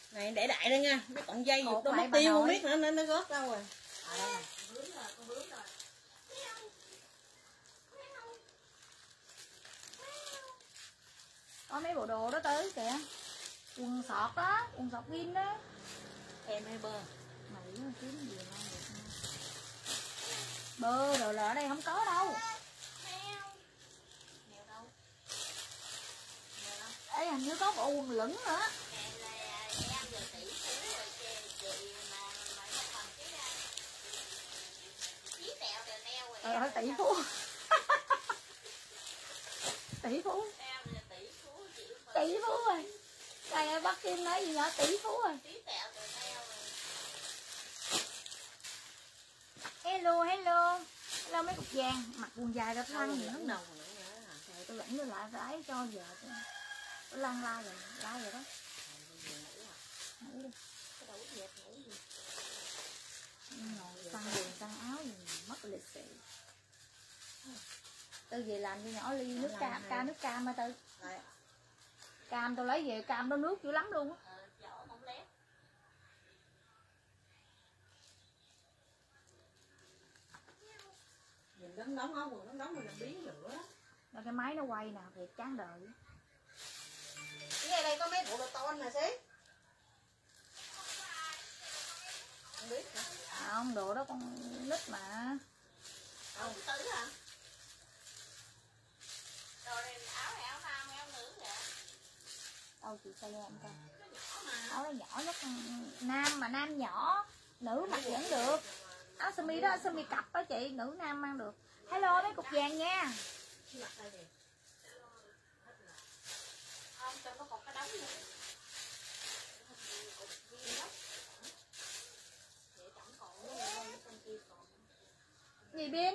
Này để đại đây nha, cái con dây dục nó mất tiêu không biết nữa nên nó rớt đâu rồi. Con bướm rồi. Có mấy bộ đồ đó tới kìa. Quần sọt đó, quần sọt pin đó. Em hay bơ. Mày nó kiếm gì ngon được nha. Bơ rồi là ở đây không có đâu. Mèo đâu? Ê hình như có bộ quần lửng nữa. Em giờ tỷ phú rồi chị mà phần cái chí tẹo rồi. Thôi tỷ phú. Tỷ phú. Em là tỷ phú chị. Tỷ phú rồi. Đây ơi bác Kim nói gì nhỏ tỷ phú rồi. Chí tẹo rồi teo rồi. Hello hello. Hello mấy cục vàng, mặc quần dài ra lăn gì Lẫn nữa. nồng nữa nhớ hả? Trời tôi lãnh lại rải cho giờ tôi lăn la rồi đó. Ngủ đi. Cái đầu dẹp ngủ gì? Ngồi săn quần săn áo gì mất lịch sự. Tư về làm cho nhỏ ly nước cam, nước cam mà Tư. Cam tôi lấy về cam đó nước dữ lắm luôn á. Vỏ không lép. Nhìn đóng quần đóng mình làm biến nữa. Rồi cái máy nó quay nè, thiệt chán đời. Cái đây có mấy bộ đồ ton nè xí. Không biết hả? Không, đồ đó con nít mà. Không Tử hả? Đồ này áo này áo nam hay áo nữ vậy? Đâu chị xây em coi. Nó nhỏ mà. Áo nó nhỏ nhất nam mà nam nhỏ, nữ mặc vẫn được. Áo sơ mi đó, sơ mi cặp đó chị, nữ nam mang được. Hello mấy cục vàng nha. Không, trong có còn cái đống nữa. Gì Biên?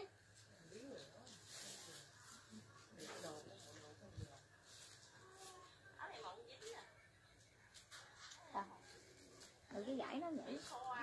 Áo này mộng dính à. Rồi cái giải nó nhảy.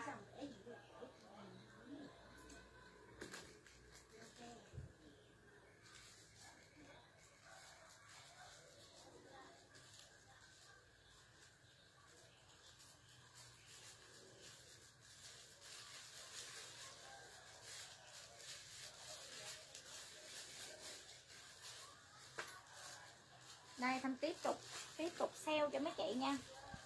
Đây Thanh tiếp tục sale cho mấy chị nha.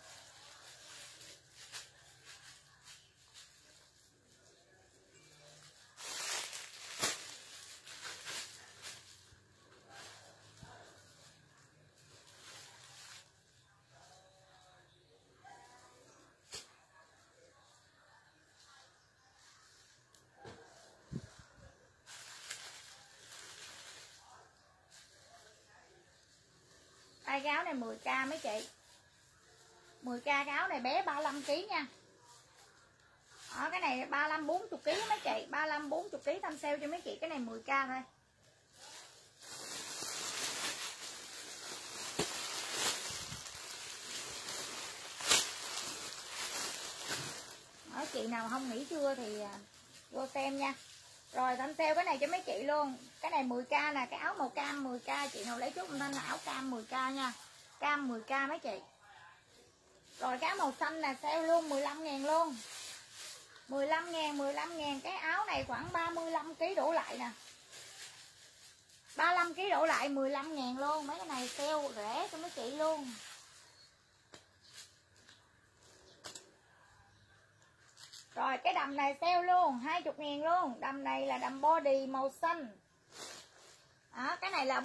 Đây cái áo này 10k mấy chị. 10k cái áo này bé 35kg nha. Ở cái này 35-40kg mấy chị, 35-40kg tham sale cho mấy chị, cái này 10k thôi. Ở chị nào không nghỉ trưa thì vô xem nha. Rồi tham sale cái này cho mấy chị luôn. Cái này 10k nè, cái áo màu cam 10k, chị nào lấy chút Thanh là áo cam 10k nha. Cam 10k mấy chị. Rồi cái áo màu xanh là sale luôn 15.000 luôn. 15.000 cái áo này khoảng 35kg đổ lại nè. 35kg đổ lại 15.000 luôn. Mấy cái này sale rẻ cho mấy chị luôn. Rồi cái đầm này sale luôn 20.000 luôn. Đầm này là đầm body màu xanh. Đó, cái này là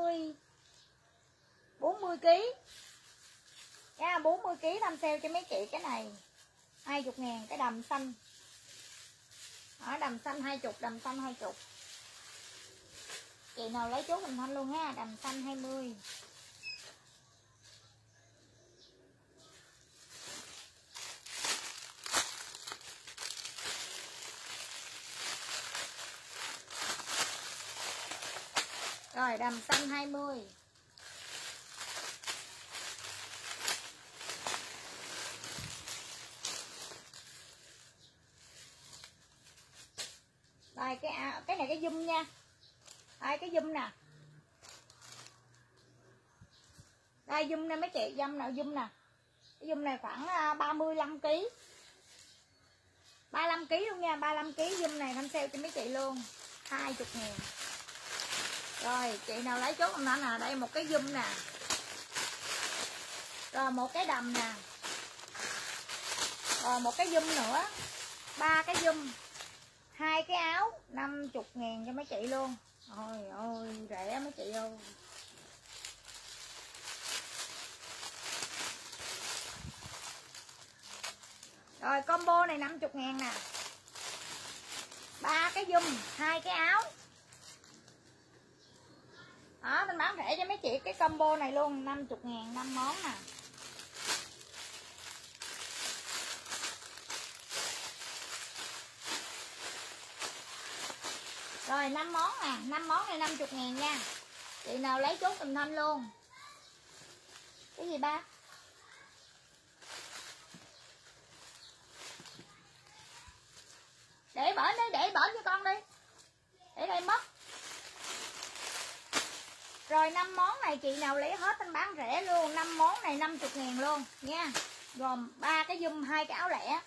40kg nha, 40kg tham sale cho mấy chị. Cái này 20.000 cái đầm xanh. Đó, đầm xanh 20, đầm xanh 20. Chị nào lấy chốt mình Thanh luôn ha, đầm xanh 20. Rồi đầm xanh 20. Đây cái này cái zoom nha. Đây cái zoom nè. Đây zoom nè mấy chị, zoom nào zoom nè. Cái giùm này khoảng 35 kg. 35 kg luôn nha, 35 kg giùm này thanh sale cho mấy chị luôn. 20.000. Rồi, chị nào lấy chốt anh nè, đây một cái giùm nè. Rồi một cái đầm nè. Rồi một cái giùm nữa. 3 cái giùm. 2 cái áo 50.000 cho mấy chị luôn. Ôi ôi rẻ mấy chị ơi. Rồi combo này 50.000 nè. 3 cái giùm, 2 cái áo. Đó, mình bán rẻ cho mấy chị cái combo này luôn, 50.000 5 món nè. Rồi 5 món nè, 5 món này 50.000 nha. Chị nào lấy chốt Tình Thanh luôn. Cái gì ba? Để bển đi, để bển cho con đi. Để đây mất. Rồi 5 món này chị nào lấy hết anh bán rẻ luôn. 5 món này 50.000 luôn nha. Gồm 3 cái giùm, 2 cái áo lẻ.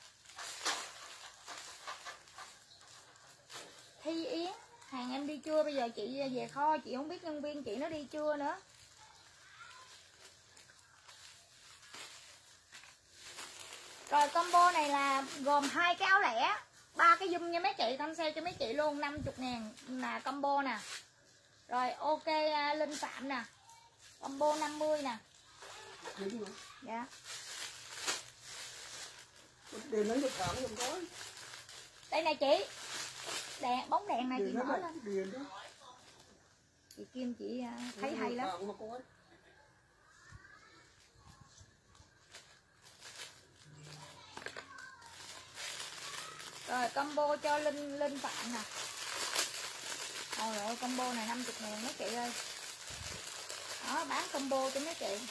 Thi Yến, hàng em đi chưa? Bây giờ chị về kho chị không biết nhân viên chị nó đi chưa nữa. Rồi combo này là gồm 2 cái áo lẻ, 3 cái giùm nha mấy chị, thanh sale cho mấy chị luôn, 50.000 là combo nè. Rồi ok Linh Phạm nè, combo 50 nè. Dạ. Điền nó được thẳng không có. Đây này chị. Đèn bóng đèn này chị mở lên. Điền đó. Chị Kim chị thấy hay lắm. Rồi combo cho Linh Phạm nè. Ôi ơi combo này 50.000 mấy chị ơi. Đó bán combo cho mấy chị.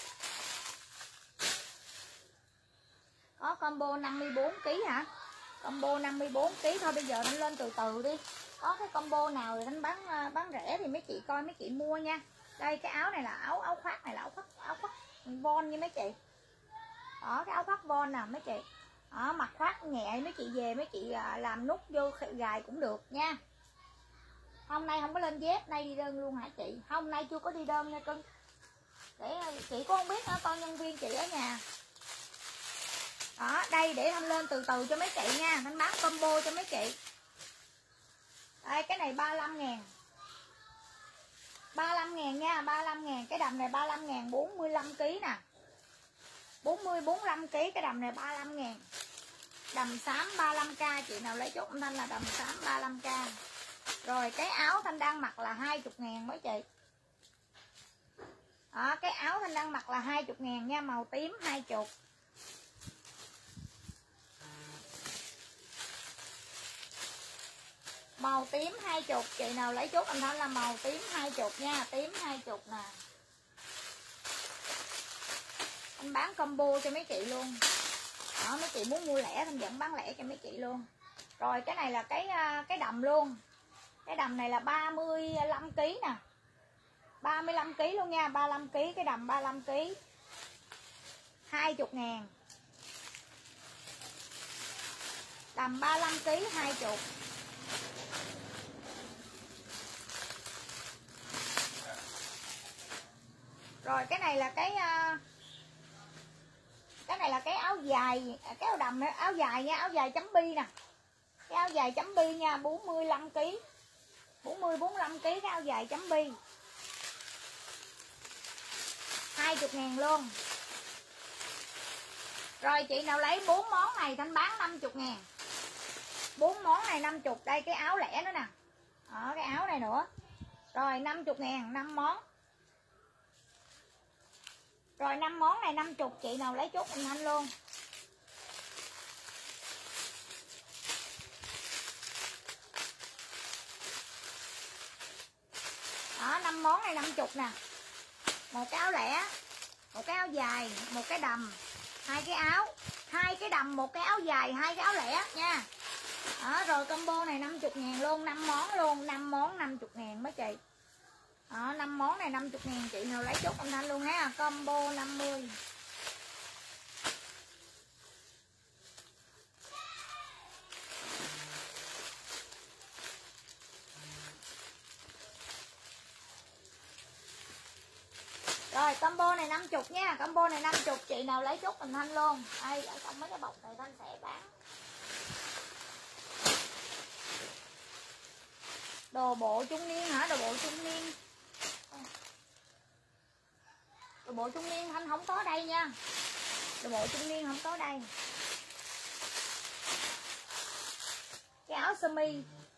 Có combo 54kg hả? Combo 54kg thôi, bây giờ anh lên từ từ đi. Có cái combo nào thì anh bán rẻ thì mấy chị coi mấy chị mua nha. Đây cái áo này là áo khoác này là áo khoác von như mấy chị. Đó cái áo khoác von nè mấy chị. Đó mặc khoác nhẹ mấy chị về mấy chị làm nút vô gài cũng được nha. Hôm nay không có lên dép, nay đi đơn luôn hả chị? Hôm nay chưa có đi đơn nha cưng. Để chị cũng không biết nữa, con nhân viên chị ở nhà. Đó, đây để Thanh lên từ từ cho mấy chị nha. Thanh bán combo cho mấy chị. Đây, cái này 35.000. 35.000 nha, 35.000. Cái đầm này 35.000, 45kg nè. 45kg, cái đầm này 35.000. Đầm xám 35k, chị nào lấy chốt Thanh là đầm xám 35k. Rồi cái áo Thanh đang mặc là 20.000 mấy chị. Đó, cái áo Thanh đang mặc là 20.000 nha, màu tím 20. Màu tím 20, chị nào lấy chốt anh Thanh là màu tím 20 nha, tím 20 nè. Anh bán combo cho mấy chị luôn. Đó, mấy chị muốn mua lẻ Thanh vẫn bán lẻ cho mấy chị luôn. Rồi cái này là cái đầm luôn. Cái đầm này là 35kg nè. 35kg luôn nha, 35kg, cái đầm 35kg. 20.000. Đầm 35kg 20. Rồi cái này là cái áo dài, cái áo đầm áo dài nha, áo dài chấm bi nè. Cái áo dài chấm bi nha, 45kg. 45kg cái áo dài chấm bi. 20.000 luôn. Rồi chị nào lấy 4 món này Thanh bán 50.000. 4 món này 50, đây cái áo lẻ nữa nè. Đó, cái áo này nữa. Rồi 50.000, 5 món. Rồi 5 món này 50, chị nào lấy chốt anh Thanh luôn. Đó, 5 món này 50 nè. Một cái áo lẻ, một cái áo dài, một cái đầm, 2 cái áo, 2 cái đầm, một cái áo dài, 2 cái áo lẻ nha. Đó, rồi combo này 50.000 luôn, 5 món luôn, 5 món 50.000 mấy chị. Đó, 5 món này 50.000, chị nào lấy chốt anh Thanh luôn ha, combo 50. 50 nha, combo này 50, chị nào lấy chốt mình Thanh luôn. Đây ở trong mấy cái bọc này Thanh sẽ bán. Đồ bộ trung niên hả? Đồ bộ trung niên. Đồ bộ trung niên Thanh không có đây nha. Đồ bộ trung niên không có đây. Cái áo sơ mi.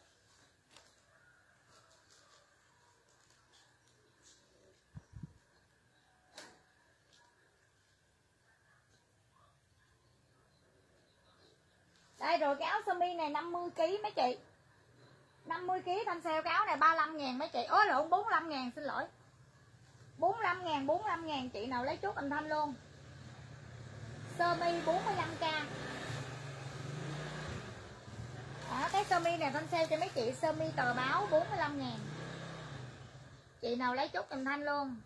Đây rồi, cái áo sơ mi này 50 kg mấy chị. 50 kg Thanh sale cái áo này 35.000 mấy chị. Ôi lộn 45.000, xin lỗi. 45.000 chị nào lấy chốt anh Thanh luôn. Sơ mi 45k. Cái sơ mi này Thanh sale cho mấy chị sơ mi tờ báo 45.000. Chị nào lấy chốt anh Thanh luôn.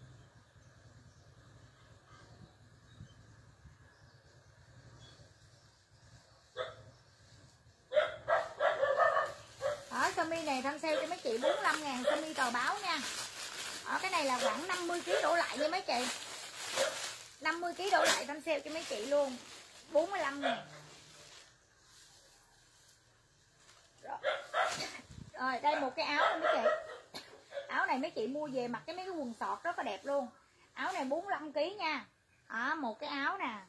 Sơ mi này Thanh sale cho mấy chị 45.000 sơ mi tờ báo nha. Cái này là khoảng 50 kg đổ lại nha mấy chị. 50 kg đổ lại Thanh sale cho mấy chị luôn 45.000. Rồi đây một cái áo này mấy chị. Áo này mấy chị mua về mặc cái mấy cái quần sọt rất là đẹp luôn. Áo này 45 kg nha. Một cái áo nè.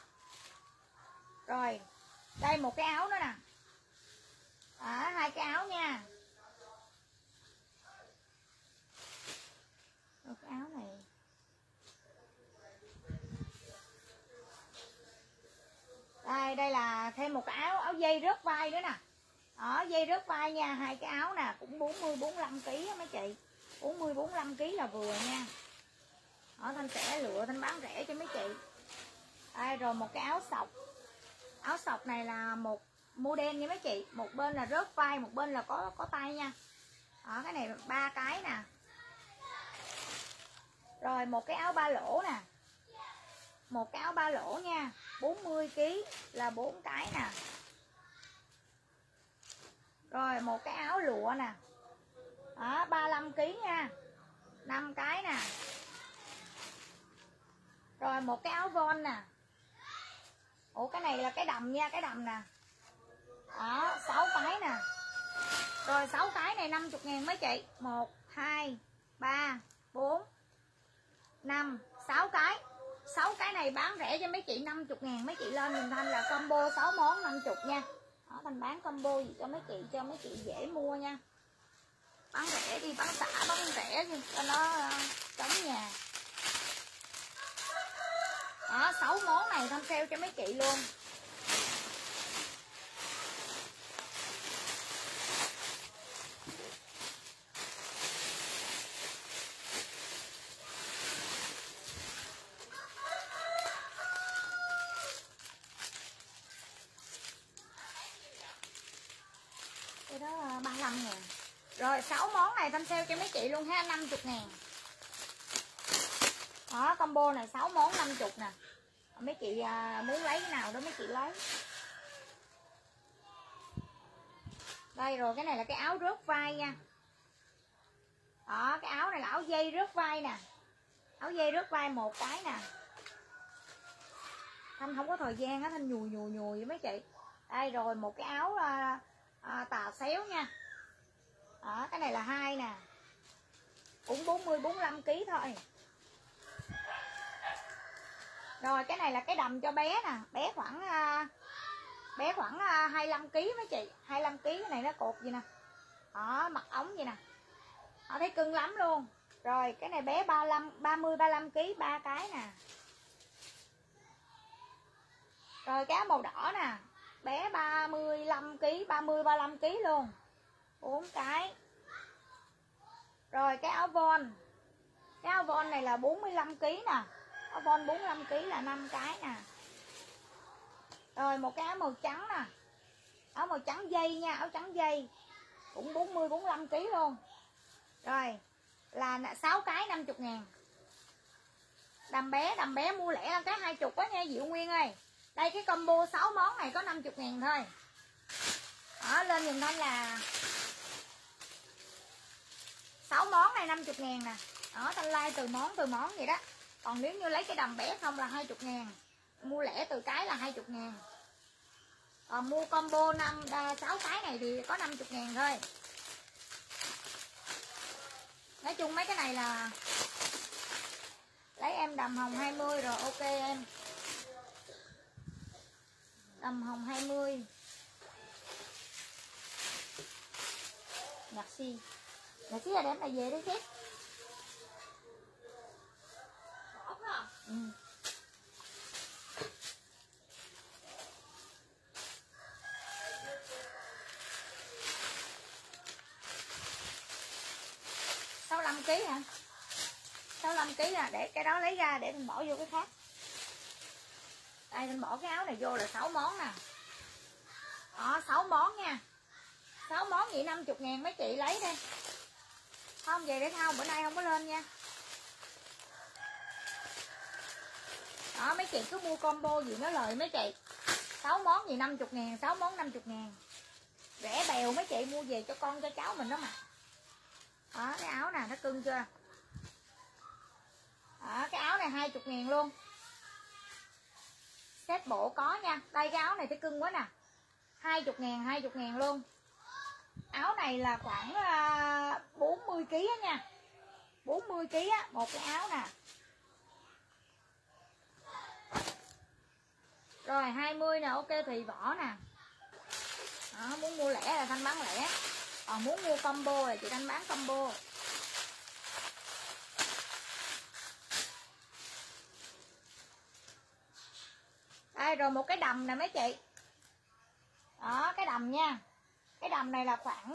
Rồi đây một cái áo nữa nè. Hai cái áo nha. Rồi cái áo này. Đây là thêm một cái áo dây rớt vai nữa nè. Dây rớt vai nha, hai cái áo nè, cũng 40 45 kg mấy chị. 40 45 kg là vừa nha. Thanh sẽ lựa Thanh bán rẻ cho mấy chị. Đây rồi một cái áo sọc. Áo sọc này là một model nha mấy chị, một bên là rớt vai, một bên là có tay nha. Cái này 3 cái nè. Rồi một cái áo ba lỗ nè. Một cái áo ba lỗ nha, 40 kg là 4 cái nè. Rồi một cái áo lụa nè. 35 kg nha. 5 cái nè. Rồi một cái áo von nè. Cái này là cái đầm nha, cái đầm nè. 6 cái nè. Rồi 6 cái này 50.000 mấy chị. 1 2 3 4 5 6 cái. 6 cái này bán rẻ cho mấy chị 50.000. Mấy chị lên giùm Thanh là combo 6 món 50 nha. Thanh bán combo gì cho mấy chị dễ mua nha. Bán rẻ đi, bán xả bán rẻ đi cho nó trống nhà. 6 món này Thanh sale cho mấy chị luôn. Cái đó 35.000. Rồi 6 món này Thanh sale cho mấy chị luôn ha, 50.000. Combo này 6 món 50 nè. Mấy chị muốn lấy cái nào đó mấy chị lấy. Đây rồi cái này là cái áo rớt vai nha. Cái áo này là áo dây rớt vai nè. Áo dây rớt vai một cái nè. Thanh không có thời gian á, Thanh nhùi với mấy chị. Đây rồi một cái áo tà xéo nha. Cái này là 2 nè. Cũng 40 45 kg thôi. Rồi cái này là cái đầm cho bé nè, bé khoảng 25 kg mấy chị, 25 kg. Cái này nó cột gì nè. Mặt ống gì nè. Thấy cưng lắm luôn. Rồi cái này bé 30 35 kg, 3 cái nè. Rồi cái áo màu đỏ nè, bé 35 kg, 30 35 kg luôn. 4 cái. Rồi cái áo von. Cái áo von này là 45 kg nè. Áo von 45 kg là 5 cái nè. Rồi một cái áo màu trắng nè. Áo màu trắng dây nha, áo trắng dây. Cũng 40 45 kg luôn. Rồi là 6 cái 50.000. Đầm bé mua lẻ là cái 20 quá nha Diệu Nguyên ơi. Đây cái combo 6 món này có 50.000 thôi. Lên giùm Thanh là 6 món này 50.000 nè. Thanh like từ món vậy đó. Còn nếu như lấy cái đầm bé không là 20.000. Mua lẻ từ cái là 20.000. Còn mua combo 6 cái này thì có 50.000 thôi. Nói chung mấy cái này là lấy em đầm hồng 20 rồi, ok em. Đầm hồng 20. Merci. Merci là đem này về đấy sếp. Ừ. Sáu 65 kg hả? 65 kg là để cái đó lấy ra để mình bỏ vô cái khác. Đây mình bỏ cái áo này vô là 6 món nè. Đó 6 món nha. 6 món vậy 50.000 mấy chị lấy đi. Không về để thao bữa nay không có lên nha. Đó mấy chị cứ mua combo gì nó lời mấy chị. 6 món gì 50.000, 6 món 50.000. Rẻ bèo mấy chị mua về cho con cho cháu mình đó mà. Đó cái áo nè nó cưng chưa. Đó cái áo này 20.000 luôn. Set bộ có nha. Đây cái áo này thấy cưng quá nè. 20.000, 20.000 luôn. Áo này là khoảng 40 kg á nha. 40 kg á, một cái áo nè. Rồi 20 nè, ok Thùy Võ nè. Đó, muốn mua lẻ là thanh bán lẻ. Còn muốn mua combo là chị thanh bán combo. Đây rồi một cái đầm nè mấy chị. Đó cái đầm nha. Cái đầm này là khoảng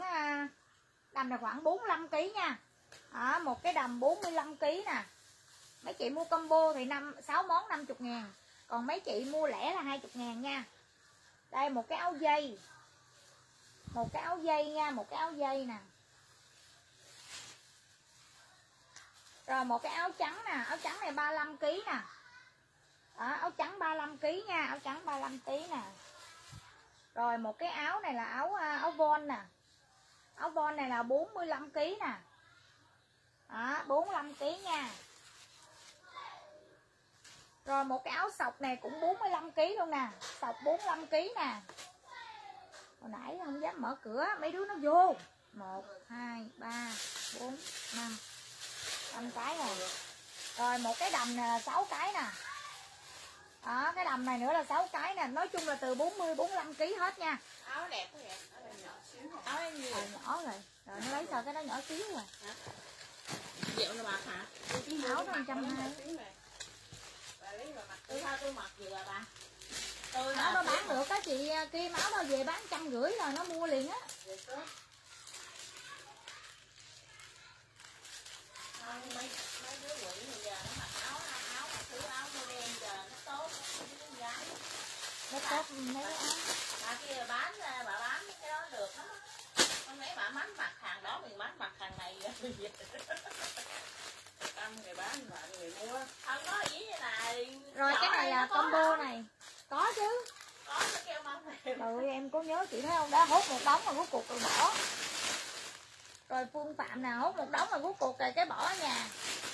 45 kg nha. Đó, một cái đầm 45 kg nè. Mấy chị mua combo thì 6 món 50.000. Còn mấy chị mua lẻ là 20.000 nha. Đây một cái áo dây. Một cái áo dây nha, một cái áo dây nè. Rồi một cái áo trắng nè, áo trắng này 35 kg nè. Đó, áo trắng 35 kg nha, áo trắng 35 kg nè. Rồi một cái áo này là áo von nè. Áo von này là 45 kg nè. Đó, 45 kg nha. Rồi một cái áo sọc này cũng 45 kg luôn nè. Sọc 45 kg nè. Hồi nãy không dám mở cửa, mấy đứa nó vô. 1, 2, 3, 4, 5 5 cái rồi. Rồi một cái đầm này là 6 cái nè. Đó, cái đầm này nữa là 6 cái nè. Nói chung là từ 40, 45 kg hết nha. Áo đẹp quá vậy. Áo em nhiều. Nhỏ rồi. Rồi nó lấy sao cái đó nhỏ xíu rồi. Dẹo là mặc hả? Áo nó 120. Tôi sao tôi mặc vừa bà. Áo nó bán được á chị Kim, áo đó về bán 150 rồi nó mua liền á. Mấy đứa quỷ bây giờ nó mặc áo mặc thứ áo màu đen giờ nó tốt nó gái. Nó tốt mấy cái áo. Bà kia bà bán cái đó được lắm. Không lẽ bà bán mặt hàng đó mình bán mặt hàng này vậy. Ăn người bán bạn người mua. Không có gì như này. Rồi cái này là combo này. Có chứ. Có nó kêu mong mềm. Rồi em có nhớ chị thấy không, đã hốt một đống mà cuối cuộc rồi bỏ. Rồi Phương Phạm nào hốt một đống mà cuối cuộc rồi cái bỏ ở nhà.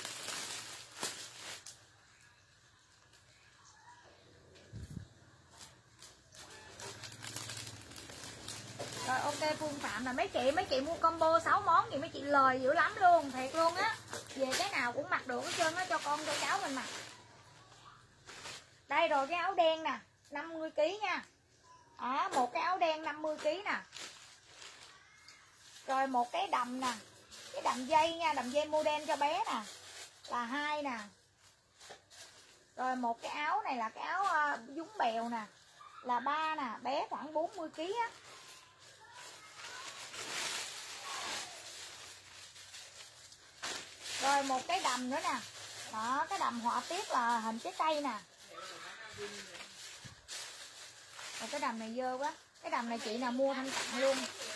Rồi ok Phương Phạm là mấy chị mua combo 6 món gì mấy chị lời dữ lắm luôn, thiệt luôn á. Về cái nào cũng mặc được hết trơn á, cho con cho cháu mình mặc. Đây rồi cái áo đen nè, 50 kg nha. Đó, một cái áo đen 50 kg nè. Rồi một cái đầm nè. Cái đầm dây nha, đầm dây model cho bé nè. Là 2 nè. Rồi một cái áo này là cái áo dúng bèo nè. Là 3 nè, bé khoảng 40 kg á. Rồi một cái đầm nữa nè. Đó, cái đầm họa tiết là hình trái cây nè. Rồi cái đầm này dơ quá. Cái đầm này chị nào mua thanh tặng luôn.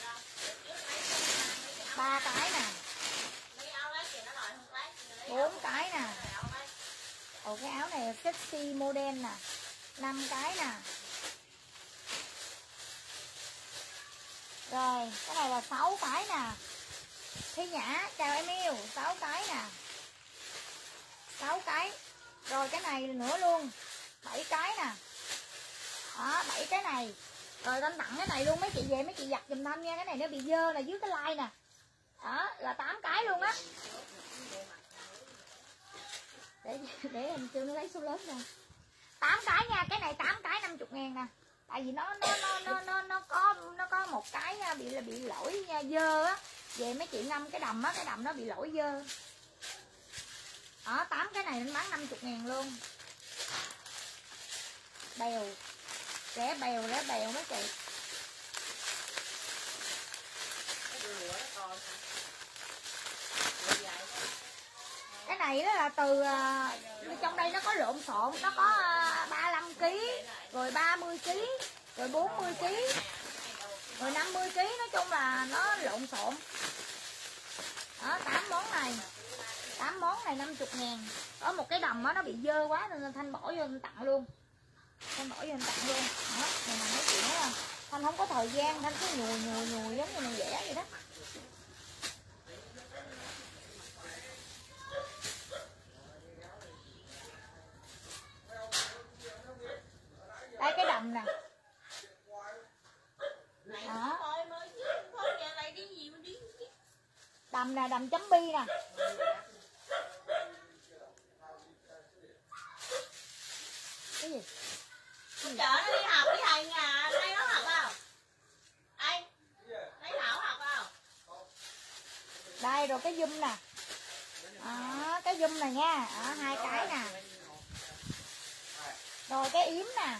3 cái nè. 4 cái nè. Ồ cái áo này sexy model nè. 5 cái nè. Rồi cái này là 6 cái nè. Thi Nhã chào em yêu. 6 cái nè. 6 cái. Rồi cái này nữa luôn, 7 cái nè. Đó, 7 cái này. Rồi Thanh tặng cái này luôn, mấy chị về mấy chị giặt giùm Thanh nha. Cái này nó bị dơ là dưới cái like nè. Đó, là 8 cái luôn á. Để em kêu nó lấy số lớn ra. 8 cái nha, cái này 8 cái 50.000 nè. Tại vì nó có một cái bị lỗi dơ á. Về mấy chị ngâm cái đầm á, cái đầm nó bị lỗi dơ. Đó, 8 cái này nó bán 50.000 luôn. Bèo. Rẻ bèo mấy chị. Cái này đó là từ trong đây nó có lộn xộn, nó có 35 kg, rồi 30 kg, rồi 40 kg, rồi 50 kg, nói chung là nó lộn xộn. Đó, 8 món này. 8 món này 50.000. Có một cái đầm đó nó bị dơ quá nên Thanh bỏ vô Thanh tặng luôn. Thanh bỏ vô Thanh tặng luôn. Đó, này là mấy chị thấy không? Thanh không có thời gian, Thanh cứ nhùi giống như này vẽ vậy đó. Đây cái đầm nè. Đó. Đầm nè, đầm chấm bi nè. Cái gì? Chở nó đi học với thầy nhà, đây nó học không? Anh, lấy Thảo học không? Đây rồi cái zoom nè. Đó, cái zoom này nha. Đó, 2 cái nè. Rồi cái yếm nè.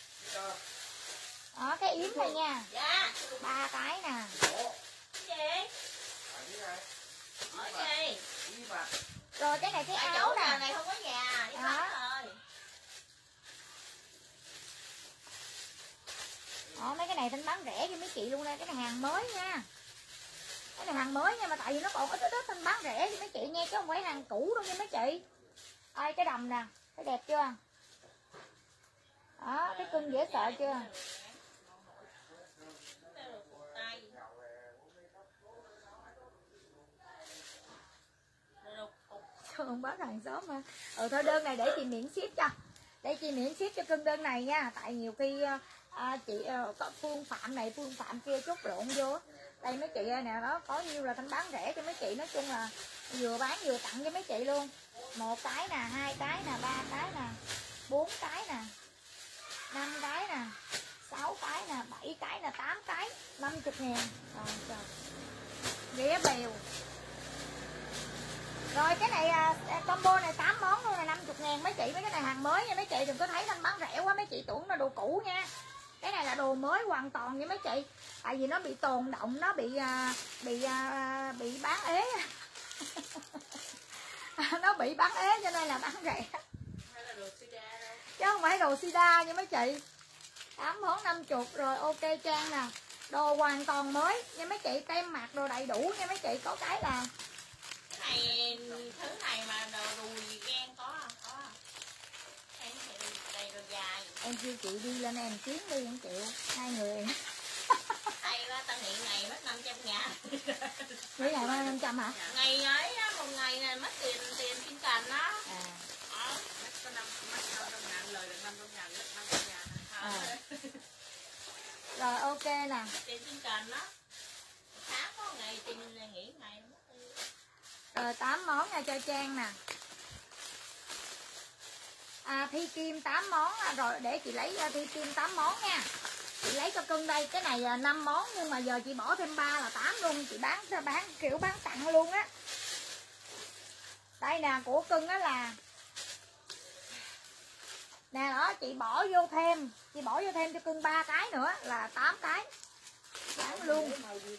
Đó, cái yếm này nha. Dạ. 3 cái nè. Cái gì? Hỏi gì? Rồi cái này cái áo nè. Này không có nhà, đi bán rồi. Đó, mấy cái này Thanh bán rẻ cho mấy chị luôn đây. Cái này hàng mới nha. Cái này hàng mới nha, mà tại vì nó còn ít Thanh bán rẻ cho mấy chị nha, chứ không phải hàng cũ đâu nha mấy chị. Đây cái đầm nè, thấy đẹp chưa? Đó, cái cưng dễ sợ chưa? Không bán hàng xóm mà. Thôi đơn này để chị miễn ship cho. Để chị miễn ship cho cưng đơn này nha. Tại nhiều khi chị có Phương Phạm này Phương Phạm kia chốt lộn vô. Đây mấy chị nè, đó có nhiêu là Thanh bán rẻ cho mấy chị. Nói chung là vừa bán vừa tặng cho mấy chị luôn. 1 cái nè, 2 cái nè, 3 cái nè, 4 cái nè, 5 cái nè, 6 cái nè, 7 cái nè, 8 cái 50.000. Rồi trời, ghé bèo. Rồi cái này combo này 8 món luôn là 50.000 mấy chị. Mấy cái này hàng mới nha mấy chị, đừng có thấy Thanh bán rẻ quá mấy chị tưởng là đồ cũ nha. Cái này là đồ mới hoàn toàn nha mấy chị. Tại vì nó bị tồn động, nó bị bán ế. Nó bị bán ế cho nên là bán rẻ. Chứ không phải đồ sida nha mấy chị. 8 món 50. Rồi ok Trang nè. Đồ hoàn toàn mới nha mấy chị, tem mạc đồ đầy đủ nha mấy chị. Có cái là cái này, thứ này mà đồ đùi ghen có không? Có không? Em đây đồ dài. Em kêu chị đi lên em kiếm đi em chịu. 2 người. Hay quá, tao nghĩ ngày mất 500.000. Nghĩ ngày mai 500 hả? Ngày ấy á, một ngày này mất tiền chuyên cần đó. À. Mất có 500.000, lời được 500.000, mất 500.000. Rồi ok nè. Tiền chuyên cần đó. Tháng có ngày tiền nghỉ ngày mất. Rồi 8 món nha cho Trang nè. Thi Kim 8 món. Rồi để chị lấy Thi Kim 8 món nha. Chị lấy cho cưng đây. Cái này là 5 món nhưng mà giờ chị bỏ thêm 3 là 8 luôn. Chị bán kiểu bán tặng luôn á. Đây nè, của cưng á là nè đó, chị bỏ vô thêm. Chị bỏ vô thêm cho cưng 3 cái nữa là 8 cái. Bán luôn.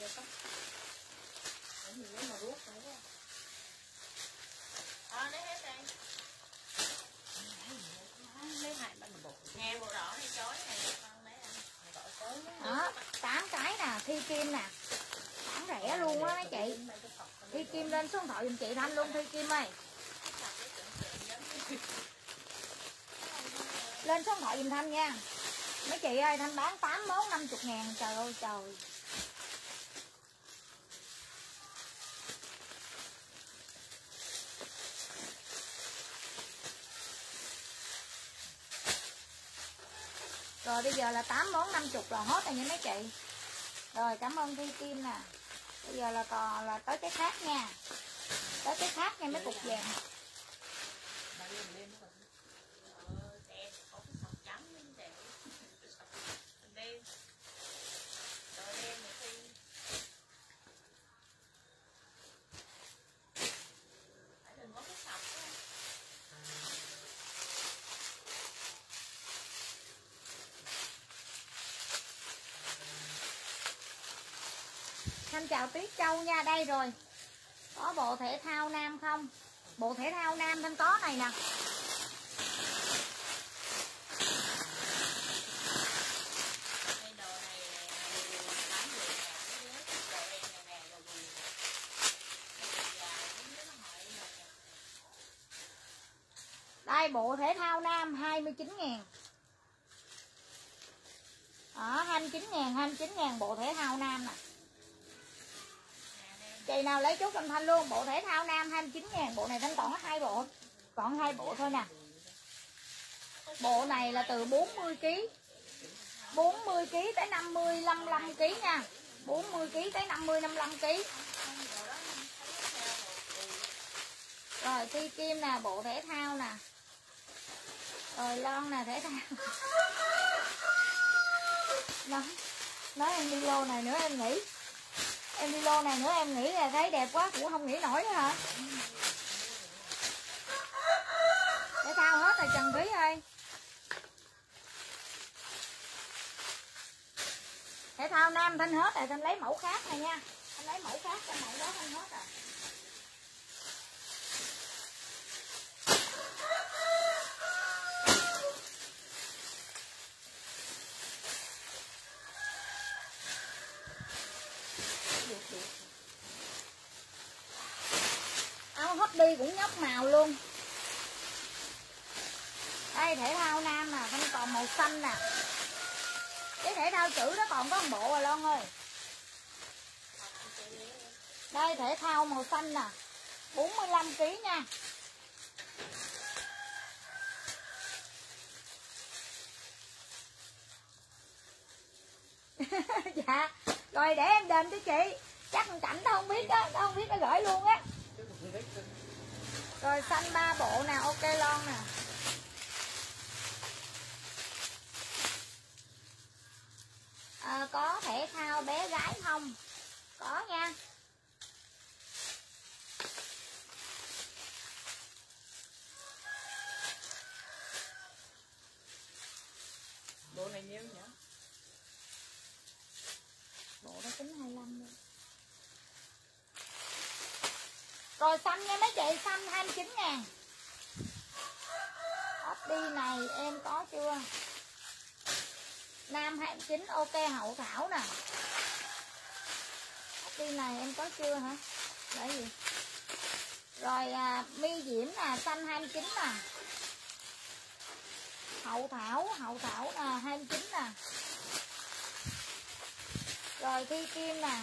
Lấy hết đây. Lấy hai bên bột. Nghe bộ đỏ hay chói này con lấy ăn. Đó, 8 cái nè, Thi Kim nè. Bán rẻ luôn á mấy chị. Thi Kim lên số điện thoại giùm chị Thanh luôn Thi Kim ơi. Lên số điện thoại giùm Thanh nha. Mấy chị ơi, Thanh bán 8 món 50.000. Trời ơi trời. Rồi bây giờ là 8 món 50 là hết rồi nha mấy chị. Rồi cảm ơn Thi Kim nè. Bây giờ là còn là tới cái khác nha. Tới cái khác nha mấy cục vàng. Đẹp, có cái sọc trắng lên đẹp. Đen. Rồi đen một khi. Phải đừng có cái sọc đó. Thanh chào Tuyết Châu nha. Đây rồi. Có bộ thể thao nam không? Bộ thể thao nam Thanh có này nè. Cái đồ này bán được nè, đồ đen này nè, đồ gì. Đây bộ thể thao nam 29.000. Ở 29.000 bộ thể thao nam nè. Chị nào lấy chút trong Thanh luôn. Bộ thể thao nam 29.000. Bộ này Thanh còn có 2 bộ. Còn 2 bộ thôi nè. Bộ này là từ 40kg 40kg tới 55kg nha. 40kg tới 55kg. Rồi Thi Kim nè, bộ thể thao nè. Rồi Lon nè, thể thao. Nói em đi lô này nữa em nghĩ. Em đi lô này nữa em nghĩ là thấy đẹp quá cũng không nghĩ nổi nữa hả? Thể thao hết rồi Trần Thúy ơi. Thể thao nam Thanh hết rồi, Thanh lấy mẫu khác này nha. Thanh lấy mẫu khác, trong mẫu đó Thanh hết rồi. Áo hot đi cũng nhóc màu luôn. Đây thể thao nam nè, Thanh còn màu xanh nè. Cái thể thao chữ đó còn có một bộ rồi Lon ơi. Đây thể thao màu xanh nè, 45kg nha. Dạ. Rồi để em đền cho chị. Chắc con Cảnh nó không biết đó, nó không biết nó gửi luôn á. Rồi xanh 3 bộ nè, ok Lon nè. Có thể thao bé gái không? Có nha. Bộ này nhiêu nhỉ? Bộ đó tính 25 luôn. Rồi xanh nha mấy chị, xanh 29.000. Ốp đi này em có chưa? Nam 29 ok Hậu Thảo nè. Ốp đi này em có chưa hả? Để gì? Rồi Mi Diễm nè, xanh 29 nè. Hậu Thảo nè, 29 nè. Rồi Thi Kim nè.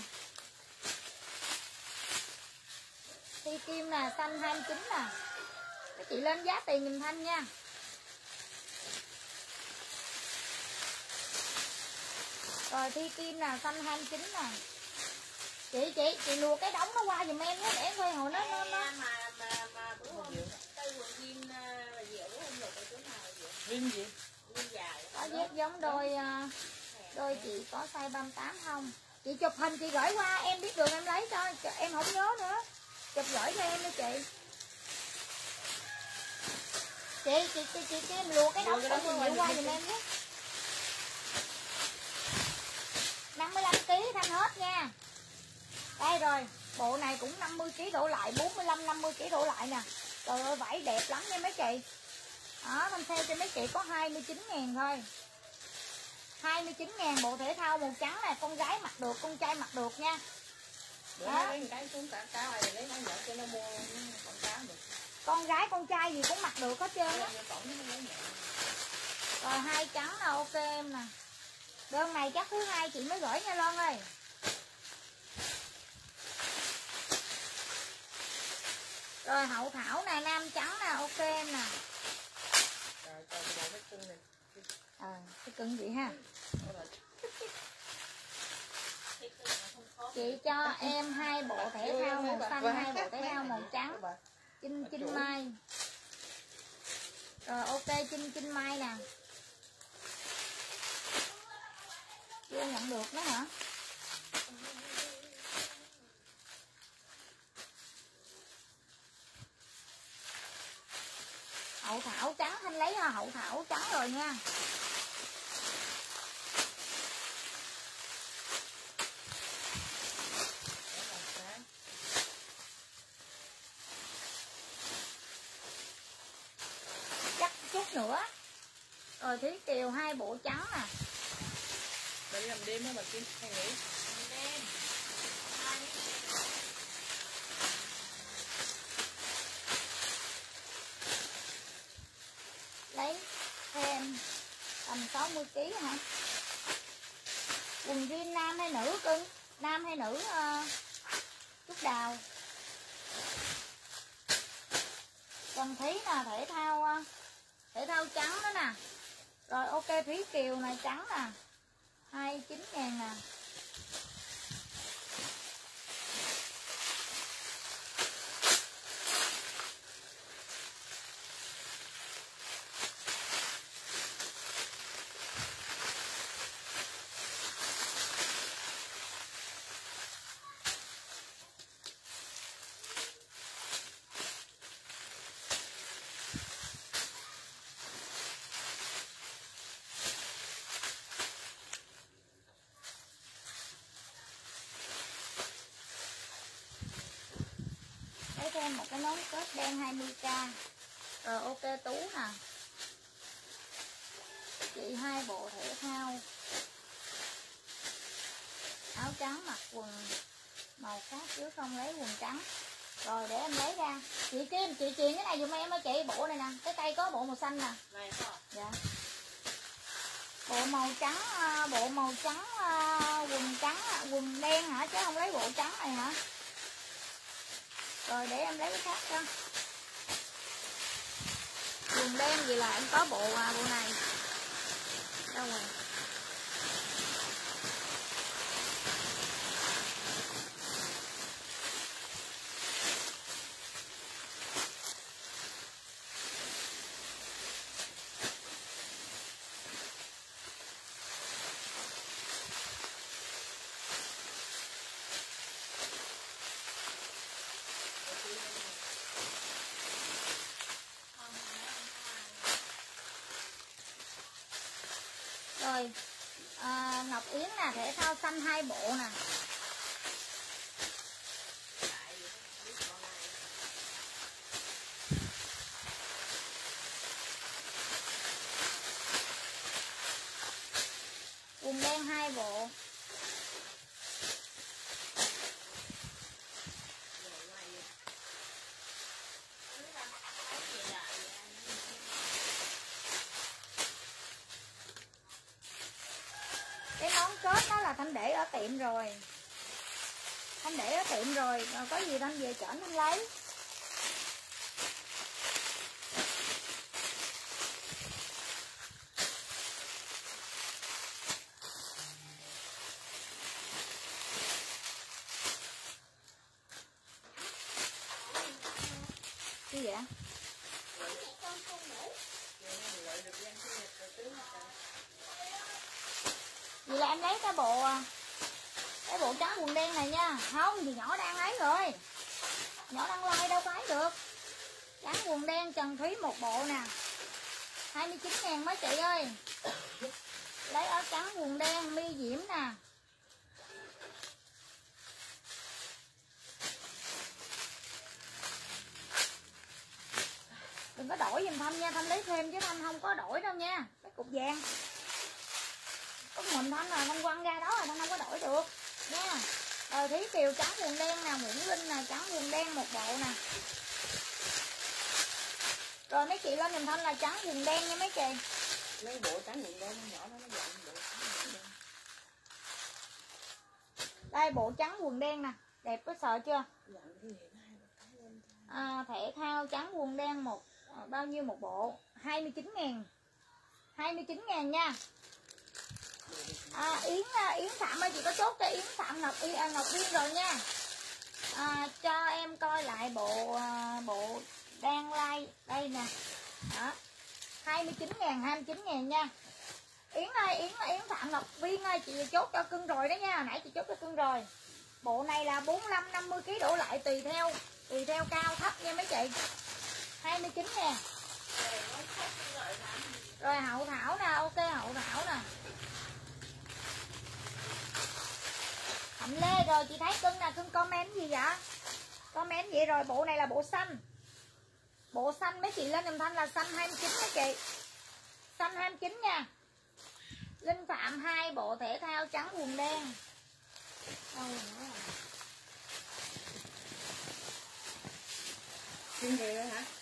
Thi Kim nè, xanh 29 nè. Các chị lên giá tiền giùm Thanh nha. Rồi Thi Kim nè, xanh 29 nè. Chị lùa cái đống nó qua giùm em nhé, để em thuê hồi nó mà đúng không? Cây quần jean là dẻo không được ở chỗ nào vậy? Jean gì? Jean dài. có dép giống đôi chị có size 38 không? Chị chụp hình chị gửi qua em biết đường em lấy cho, em không nhớ nữa. Chụp gửi cho em đi chị. Chị em lùa cái đống của chị gửi qua giùm em nhé. 55kg Thanh hết nha. Đây rồi, bộ này cũng 50kg đổ lại, 45-50kg đổ lại nè. Trời ơi vải đẹp lắm nha mấy chị. Đó, Thanh sale cho mấy chị có 29.000 thôi. 29.000 bộ thể thao màu trắng nè, con gái mặc được, con trai mặc được nha. Bữa nay lấy cái xuống cả cá này lấy nó nhận cho nó mua con cá được. Con gái con trai gì cũng mặc được hết trơn á. Rồi 2 trắng nè, ok em nè. Đơn này chắc thứ 2 chị mới gửi nha Loan ơi. Rồi Hậu Thảo nè, nam trắng nè, ok em nè. cái cưng vậy ha. Cái cưng mà không khó. Chị cho em 2 bộ thể thao màu xanh, 2 bộ thể thao màu trắng. Chinh Mai. Rồi ok, Chinh Mai nè. Chưa nhận được nữa hả? Hậu thảo trắng, Thanh lấy hậu thảo trắng rồi nha. Chắc chút nữa. Rồi Thúy Kiều 2 bộ trắng nè. Bà đi làm đêm hả bà Kim hay nghỉ? Đêm. Lấy thêm tầm 60 kg hả? Quần jean nam hay nữ cưng? Nam hay nữ Trúc Đào. Trần Thúy nè, thể thao trắng đó nè. Rồi ok, Thúy Kiều này trắng nè, 29.000 nè. Lấy thêm một cái nón kết đen 20k. Rồi ok Tú nè. Chị 2 bộ thể thao. Áo trắng mặc quần màu khác chứ không lấy quần trắng. Rồi để em lấy ra. Chị Kim, chị truyền cái này dùm em á chị, bộ này nè, cái tay có bộ màu xanh nè. Này hả? Dạ. Bộ màu trắng, quần trắng, quần đen hả, chứ không lấy bộ trắng này hả? Rồi để em lấy cái khác cho. Quần đen gì là em có bộ này. Đâu rồi? Rồi Ngọc Yến nè, thể thao xanh 2 bộ nè. Quần đen 2 bộ. Cái nón kết đó là Thanh để ở tiệm rồi. Thanh để ở tiệm rồi, có gì Thanh về chở Thanh lấy. Gì vậy? Vậy là em lấy cái bộ trắng quần đen này nha. Không thì nhỏ đang lấy rồi, nhỏ đang like đâu có ấy được. Trắng quần đen Trần Thúy 1 bộ nè, 29.000 mấy chị ơi. Lấy áo trắng quần đen My Diễm nè. Đừng có đổi giùm Thanh nha, Thanh lấy thêm chứ Thanh không có đổi đâu nha. Cái cục vàng có mình Thanh là Thanh quăng ra đó rồi, Thanh không có đổi được nha. Rồi Thúy Kiều trắng quần đen nè, Nguyễn Linh nè, trắng quần đen 1 bộ nè. Rồi mấy chị lên giùm Thanh là trắng quần đen nha mấy chị. Mấy bộ trắng quần đen nhỏ đó nó dọn bộ trắng. Đây bộ trắng quần đen nè, đẹp có sợ chưa? Thể thao trắng quần đen bao nhiêu 1 bộ? 29.000. 29.000 nha. Yến Phạm ơi, chị có chốt cho Yến Phạm Ngọc Viên rồi nha. Cho em coi lại bộ đang like đây nè. Đó. 29.000 nha. Yến ơi, Yến Phạm Ngọc Viên ơi, chị chốt cho cưng rồi đó nha. Nãy chị chốt cho cưng rồi. Bộ này là 45 50 kg đổ lại tùy theo cao thấp nha mấy chị. 29.000. Rồi Hậu Thảo nè, ok Hậu Thảo nè. Hạnh Lê rồi chị thấy cưng nè, cưng comment gì vậy? Comment vậy rồi, bộ này là bộ xanh. Bộ xanh mấy chị lên dùm Thanh là xanh 29 mấy chị. Xanh 29 nha. Linh Phạm 2 bộ thể thao trắng quần đen. Đâu nữa rồi. Xin về rồi hả?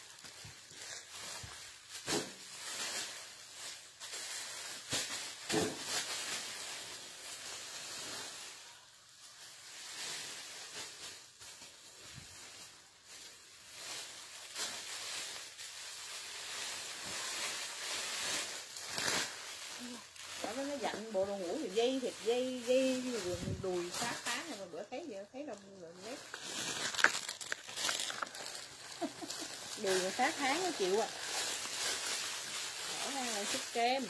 Nó dặn bộ đồ ngủ thì dây thịt dây đùi sát phá này mà bữa thấy đâu rồi đấy. Đùi mà 6 tháng nó chịu à. Mở ra là xúc kem.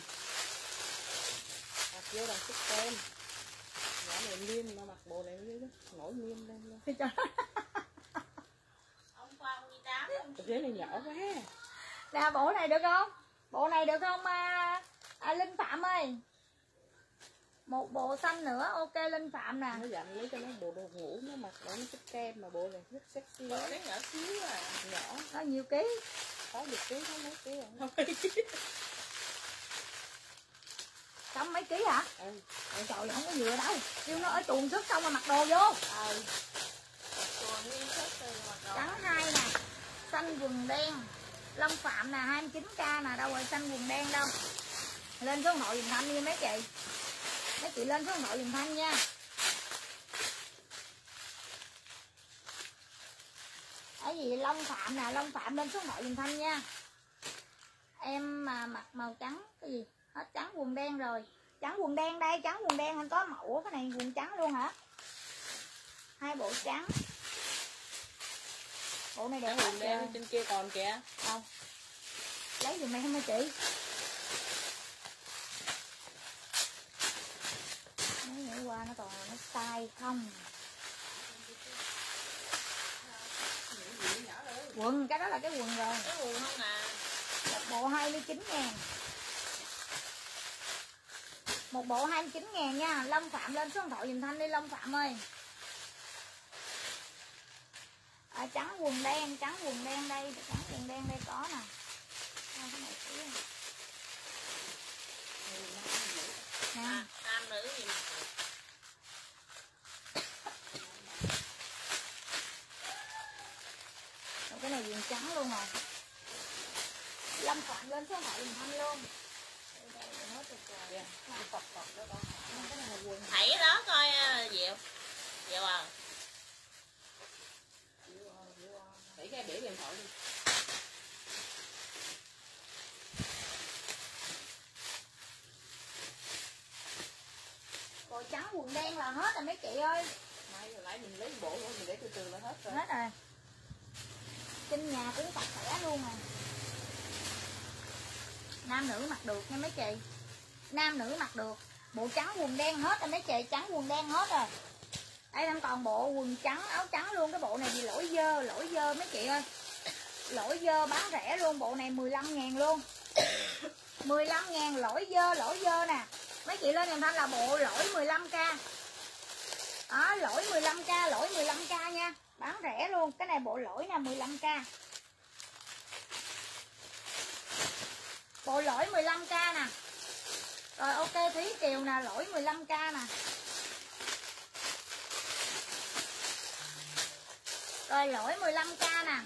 Mặc vô là xúc kem. Nhỏ này liêm mà mặc bộ này nổi liêm lên luôn. Ông qua ông đi đám. Cái này nhỏ quá. Nè bộ này được không? Bộ này được không Linh Phạm ơi? Một bộ xanh nữa, ok Linh Phạm nè. Nó dặn lấy cho nó bộ đồ ngủ nó mặc đó nó xúc kem mà bộ này rất sexy. Bộ nó nhỏ xíu à. Nhỏ. Nó nhiều ký. Có được ký có mấy ký không? Xong mấy ký hả? Ừ. Trời không có vừa đâu. Kêu nó ở chuồng sức xong rồi mặc đồ vô. Trắng 2 nè. Xanh quần đen. Long Phạm nè 29k nè. Đâu rồi xanh quần đen đâu. Lên số nội dùm Thanh đi mấy chị. Mấy chị lên số nội dùm Thanh nha. Cái gì Long Phạm nè. Long Phạm lên số nội dùm Thanh nha. Em mà mặc màu trắng. Cái gì? Hết trắng quần đen rồi. Trắng quần đen đây. Trắng quần đen anh có mẫu. Cái này quần trắng luôn hả? 2 bộ trắng. Bộ này để quần đen trên kia còn kìa. Đâu? Lấy giùm em hả chị? Nó nhảy qua nó toàn là nó sai không. Quần, cái đó là cái quần rồi. Cái quần không à. Một bộ 29.000. Một bộ 29.000 nha. Long Phạm lên số điện thoại dùm Thanh đi Long Phạm ơi. Trắng quần đen đây, trắng quần đen đây có nè. Cái này xíu nè. Nam nữ gì mà. Cái này quần trắng luôn rồi. Long Phạm lên số điện thoại dùm Thanh luôn. Thảy đó coi Diệu. Diệu à. Để cái để điện thoại đi. Bộ trắng quần đen là hết rồi mấy chị ơi. Mai lại mình lấy bộ nữa mình để từ từ là hết rồi. Hết rồi. Trên nhà cũng sạch sẽ luôn rồi. Nam nữ mặc được nha mấy chị. Nam nữ mặc được. Bộ trắng quần đen hết rồi mấy chị. Trắng quần đen hết rồi. Đây đang còn bộ quần trắng áo trắng luôn. Cái bộ này gì lỗi dơ mấy chị ơi. Lỗi dơ bán rẻ luôn. Bộ này 15.000 luôn. 15.000 lỗi dơ nè. Mấy chị lên dùm Thanh là bộ lỗi 15k. Đó lỗi 15k nha. Bán rẻ luôn. Cái này bộ lỗi nè 15k. Bộ lỗi 15k nè. Rồi ok Thúy Kiều nè, lỗi 15k nè. Rồi lỗi 15k nè.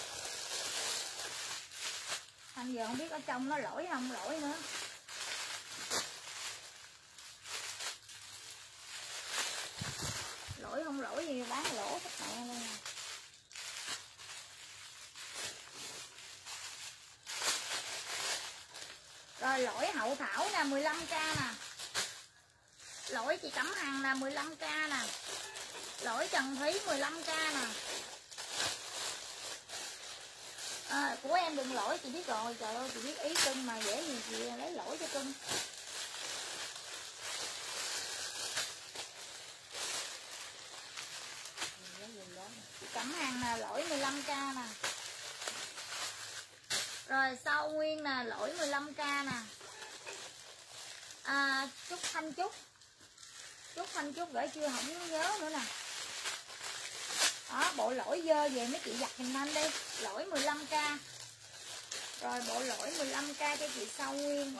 Thành giờ không biết ở trong nó lỗi không lỗi nữa. Lỗi không lỗi gì bán lỗ hết mẹ luôn. Rồi lỗi Hậu Đậu Thảo nè 15k nè. Lỗi chị Cẩm Hằng là 15k nè. Lỗi Trần Thúy 15k nè. Của em đừng lỗi chị biết rồi. Trời ơi chị biết ý cưng mà dễ gì chị lấy lỗi cho cưng. Chị Cẩm Hằng là lỗi 15k nè. Rồi Sau Nguyên nè lỗi 15k nè. Trúc Thanh Trúc gửi chưa không nhớ nữa nè. Đó, bộ lỗi dơ về mấy chị giặt giùm anh đi. Lỗi 15k. Rồi bộ lỗi 15k cho chị Sau Nguyên.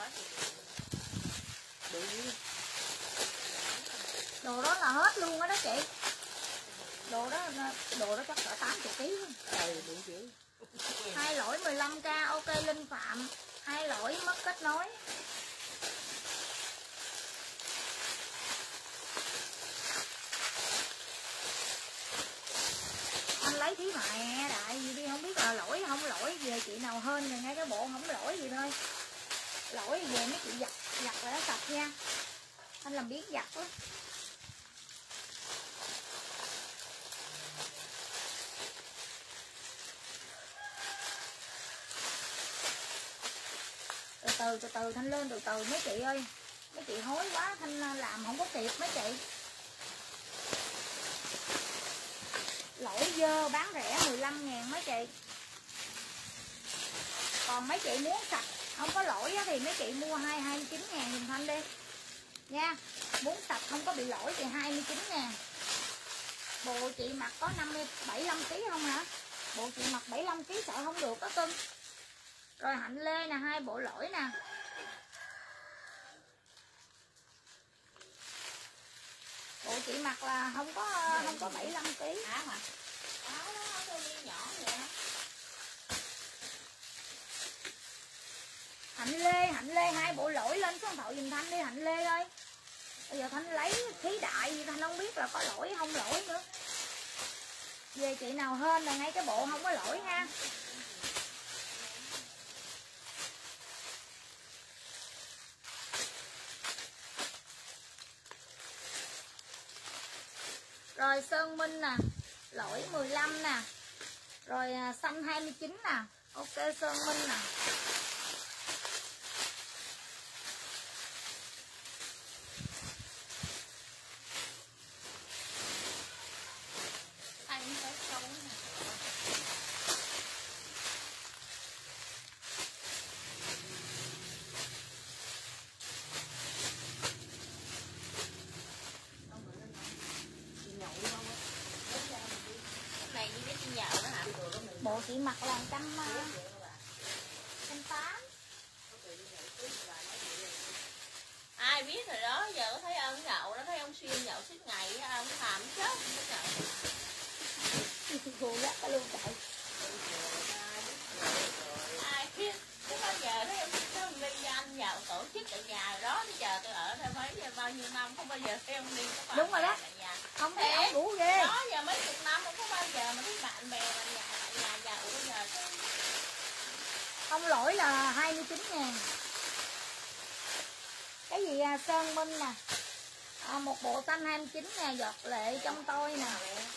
Đồ đó là hết luôn đó chị. Đồ đó chắc cỡ 80 kg. Hai lỗi 15k. Ok Linh Phạm. Hai lỗi mất kết nối. Anh lấy thí mẹ đại gì đi, không biết là lỗi không lỗi về chị nào hên rồi, ngay cái bộ không lỗi gì thôi. Lỗi về mấy chị giặt là nó sạch nha. Anh làm biết giặt đó. Từ từ Thanh lên từ từ mấy chị ơi. Mấy chị hối quá Thanh làm không có kịp mấy chị. Lỗi dơ bán rẻ 15.000 mấy chị. Còn mấy chị muốn sạch không có lỗi thì mấy chị mua 29.000 giùm Thanh đi nha. Muốn sạch không có bị lỗi thì 29.000. Bộ chị mặc có 75 kg không hả? Bộ chị mặc 75 kg sợ không được đó cưng. Rồi Hạnh Lê nè, hai bộ lỗi nè. Bộ chị mặc là không có 75 kg. Áo hả? Áo đó tôi đi nhỏ vậy hả? Hạnh Lê hai bộ lỗi lên số điện thoại giùm Thanh đi Hạnh Lê ơi. Bây giờ Thanh lấy khí đại gì Thanh không biết là có lỗi không lỗi nữa. Về chị nào hên là ngay cái bộ không có lỗi ha. Rồi Sơn Minh nè, lỗi 15 nè. Rồi xanh 29 nè. Ok Sơn Minh nè. Anh phải không nè. Này như biết đi nhậu đó hả? Bộ chị mặc là 180. Ai biết rồi đó, giờ có thấy ông nhậu đó, thấy ông Xuyên nhậu suốt ngày, ông làm chết Cô gắt cái luôn chạy. ai biết, chứ bao giờ thấy ông đi anh nhậu tổ chức ở nhà đó, bây giờ tôi ở đây mấy bao nhiêu năm không bao giờ thấy ông đi có Đúng rồi đó. Không thấy ông ngủ ghê. Đó giờ mấy chục năm không có bao giờ mà thấy bạn bè mà nhà nhậu bây giờ chứ. Không lỗi là 29.000. Cái gì Sơn Minh nè. Một bộ xanh 29.000 giọt lệ trong tôi nè.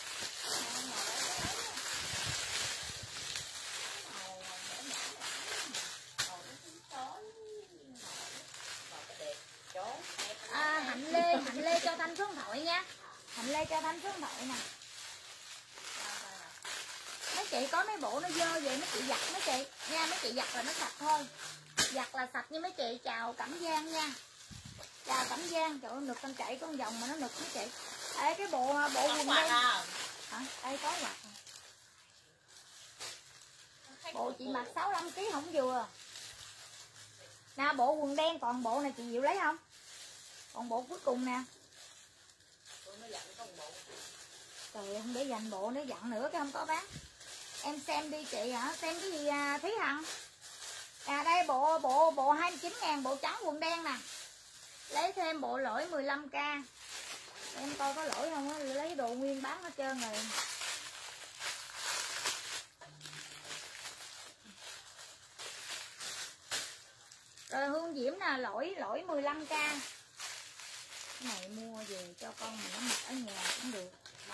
Hạnh Lê cho Thanh số điện thoại nha. Hạnh Lê cho Thanh số điện thoại nè. Mấy chị có mấy bộ nó dơ vậy mấy chị giặt mấy chị nha. Mấy chị giặt là nó sạch thôi. Giặt là sạch như mấy chị. Chào Cẩm Giang nha. Chào Cẩm Giang. Trời ơi nực con chạy con vòng mà nó nực mấy chị. Ê cái bộ quần đen hả? Ê có quạt. Bộ chị mặc 65 kg không vừa. Nè bộ quần đen còn bộ này chị chịu lấy không? Còn bộ cuối cùng nè. Trời ơi không để dành bộ nữa dặn nữa cái không có bán. Em xem đi chị hả? Xem cái gì Thúy Hằng? Đây bộ 29.000 bộ trắng quần đen nè. Lấy thêm bộ lỗi 15k. Em coi có lỗi không á, lấy đồ nguyên bán hết trơn rồi. Rồi Hương Diễm nè, lỗi 15k. Cái này mua về cho con mình nó mặc ở nhà cũng được.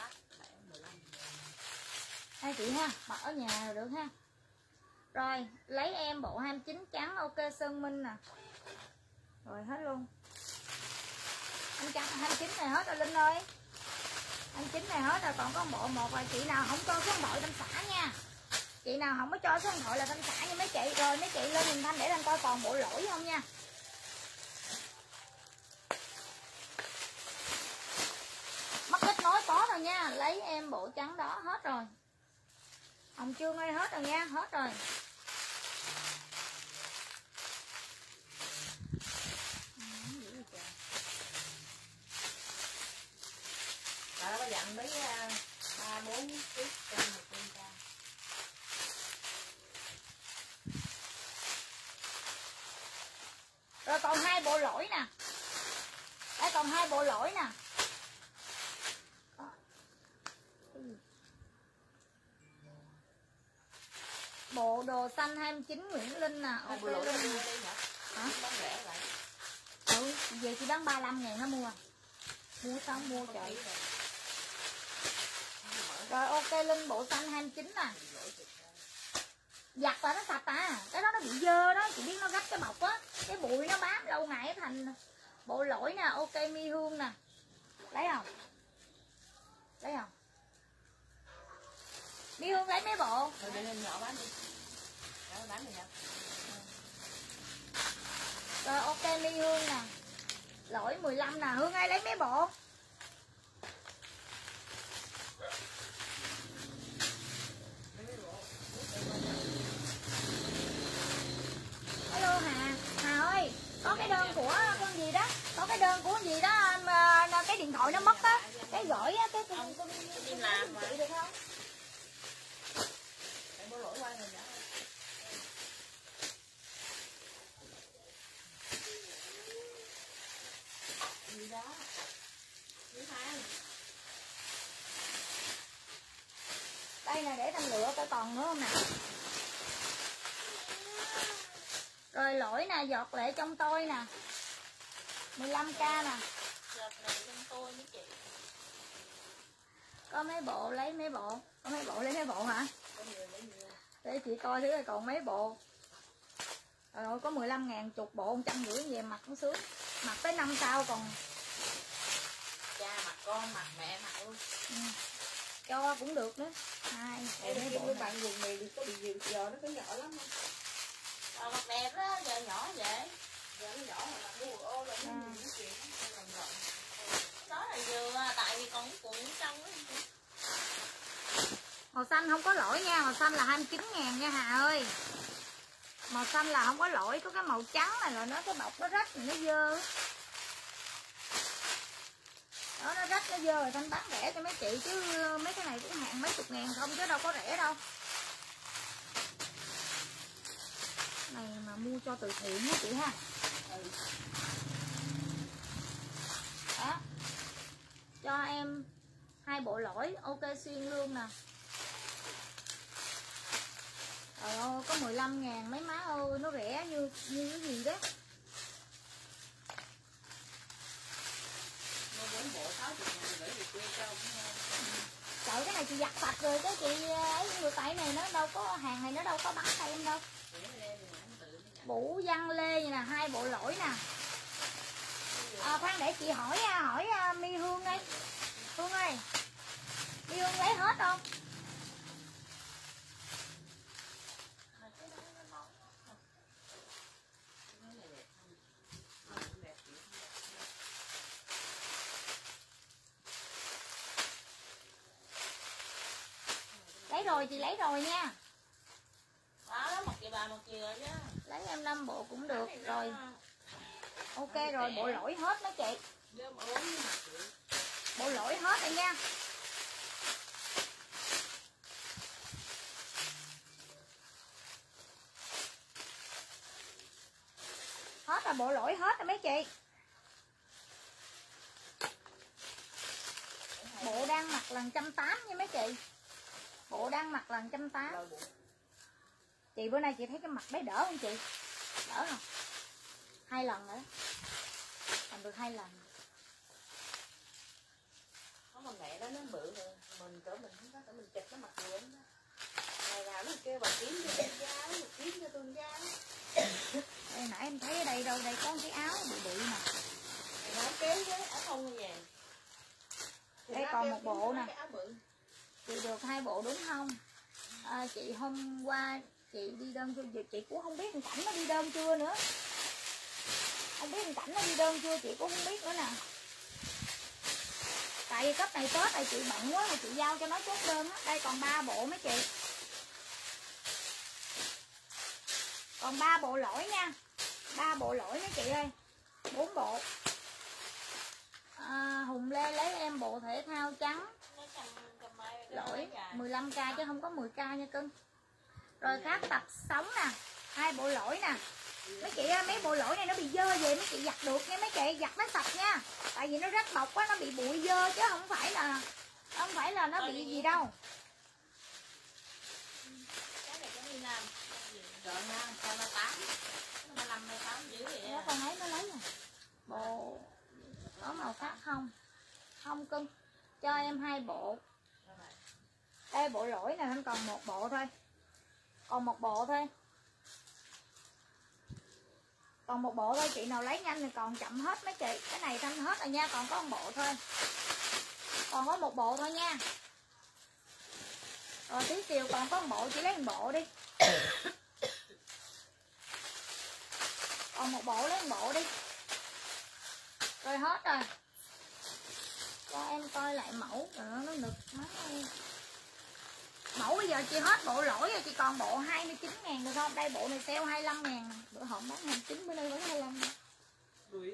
Hai chị ha, mặc ở nhà rồi được ha. Rồi, lấy em bộ 29 trắng, ok Sơn Minh nè. Rồi hết luôn. Anh trắng 29 này hết rồi Linh ơi. 29 này hết rồi, còn có bộ một là chị nào không cho số điện thoại Thanh Xã nha. Chị nào không có cho số điện thoại là Thanh Xã nha mấy chị. Rồi mấy chị lên nhìn Thanh để Thanh coi còn bộ lỗi không nha. Mất kết nối có rồi nha. Lấy em bộ trắng đó hết rồi. Hồng Trương ơi hết rồi nha, hết rồi. Đó có dặn mấy 3-4 kg trên 1 kg. Rồi còn 2 bộ lỗi nè. Đây còn 2 bộ lỗi nè. Bộ đồ xanh 29 Nguyễn Linh nè. Ok Bộ lỗi luôn. đưa đây hả? Hả? Bán rẻ lại. Ừ, về chị bán 35.000 nó mua. Mua xong mua trời. Rồi ok Linh bộ xanh 29 nè. Giặt là nó sạch à. Cái đó nó bị dơ đó. Chị biết nó gấp cái bọc á. Cái bụi nó bám lâu ngày thành bộ lỗi nè. Ok Mi Hương nè. Lấy không? Lấy không? Mi Hương lấy mấy bộ? Rồi để lên nhỏ bán đi. Đó, bán đi nha. Rồi ok Mi Hương nè. Lỗi 15 nè. Hương ơi lấy mấy bộ? Hello Hà. Hà ơi, có cái đơn của con gì đó, có cái đơn của con gì đó mà cái điện thoại nó mất á, cái gửi á, cái con đi làm mà. chị được không? Để bộ lỗi qua rồi nhá. Gì đó. Thứ hai. Đây nè để Thanh lựa coi còn nữa không nè. Rồi lỗi nè, giọt lệ trong tôi nè. 15k nè. Giọt lệ trong tôi với chị. Có mấy bộ lấy mấy bộ. Có mấy bộ lấy mấy bộ hả? Để chị coi thử còn mấy bộ. Rồi có 15.000 chục bộ 150 về mặc cũng sướng. Mặc tới năm sau còn Cha mặc con mặc mẹ mặc luôn. cho cũng được nữa. Hai Em mấy bạn vùng này có bị nhiều giờ nó có nhỏ lắm không? Còn mặc đẹp đó, giờ nhỏ vậy. Giờ nó nhỏ mà bạn mua ô là nó nhiều cái chuyện nó làm rộng. Đó là vừa, tại vì còn cuộn trong đó. màu xanh không có lỗi nha, màu xanh là 29.000 nha Hà ơi. Màu xanh là không có lỗi, có cái màu trắng này là nó cái bọc nó rách nó dơ. Đó nó rách nó dơ rồi Thanh bán rẻ cho mấy chị chứ mấy cái này cũng hàng mấy chục ngàn không chứ đâu có rẻ đâu. Này mà mua cho từ thiện á chị ha. Đó. Cho em 2 bộ lỗi, ok xuyên lương nè. Trời ơi, có 15.000 mấy má ơi, nó rẻ như cái gì đó. Mua 4 bộ 60.000 gửi về quê cho cũng ngon. Trời cái này chị giặt sạch rồi cái chị ấy người tay này nó đâu có hàng này nó đâu có bán tay em đâu. Bủ Văn Lê nè, 2 bộ lỗi nè. Khoan để chị hỏi Mi Hương đây. Hương ơi. Mi Hương lấy hết không? Lấy rồi chị lấy rồi nha. Đó, một chị bà một chiều chứ. Lấy em 5 bộ cũng được rồi. Ok rồi, bộ lỗi hết đó chị. Bộ lỗi hết rồi nha. Hết là bộ lỗi hết rồi mấy chị. Bộ đang mặc là 180 nha mấy chị. Bộ đang mặc là 180. Chị bữa nay chị thấy cái mặt bé đỡ không chị? Đỡ không? 2 lần nữa, làm được 2 lần. Có mà mẹ đó nó bự rồi, mình cỡ mình không có, cỡ mình chụp nó mặc vừa đó. Ngày nào nó kêu bà kiếm cho tôi giáo, kiếm cho tôi giáo. Đây, nãy em thấy ở đây đâu, đây có cái áo bự bự nè. Nó kéo với áo thun như vậy. Đây còn một bộ nè. Áo bự. Chị được 2 bộ đúng không? Chị hôm qua chị đi đơn chưa? Chị cũng không biết thằng Cảnh nó đi đơn chưa nữa. Không biết thằng Cảnh nó đi đơn chưa, chị cũng không biết nữa nè. Tại vì cấp này Tết này chị bận quá mà chị giao cho nó chốt đơn á. Đây còn 3 bộ mấy chị. Còn 3 bộ lỗi nha. 3 bộ lỗi mấy chị ơi. 4 bộ. Hùng Lê lấy em bộ thể thao trắng lỗi 15k chứ không có 10k nha cưng. Rồi khác tập sống nè, 2 bộ lỗi nè. Mấy chị ơi, mấy bộ lỗi này nó bị dơ về mấy chị giặt được nha mấy chị, giặt nó sạch nha. Tại vì nó rách bọc quá, nó bị bụi dơ chứ không phải là nó bị gì đâu. Cái này có đi làm rồi nha, sao nó 8 nó 5 hay 8 dữ vậy. Nó con ấy nó lấy rồi. Bộ có màu khác không? Không cưng. Cho em 2 bộ. Đây bộ lỗi này, còn 1 bộ thôi. Còn 1 bộ thôi. Còn 1 bộ thôi, chị nào lấy nhanh thì còn chậm hết mấy chị. Cái này thanh hết rồi nha, còn có 1 bộ thôi. Còn có 1 bộ thôi nha. Rồi tí chiều còn có 1 bộ, chị lấy 1 bộ đi. Còn 1 bộ lấy 1 bộ đi. Rồi hết rồi. Cho em coi lại mẫu rồi nó nực má ơi. Mẫu bây giờ chị hết bộ lỗi rồi, chị còn bộ 29.000 được không? Đây bộ này sale 25.000. Bữa hổm bán 29, bữa nay vẫn 25. Đuổi.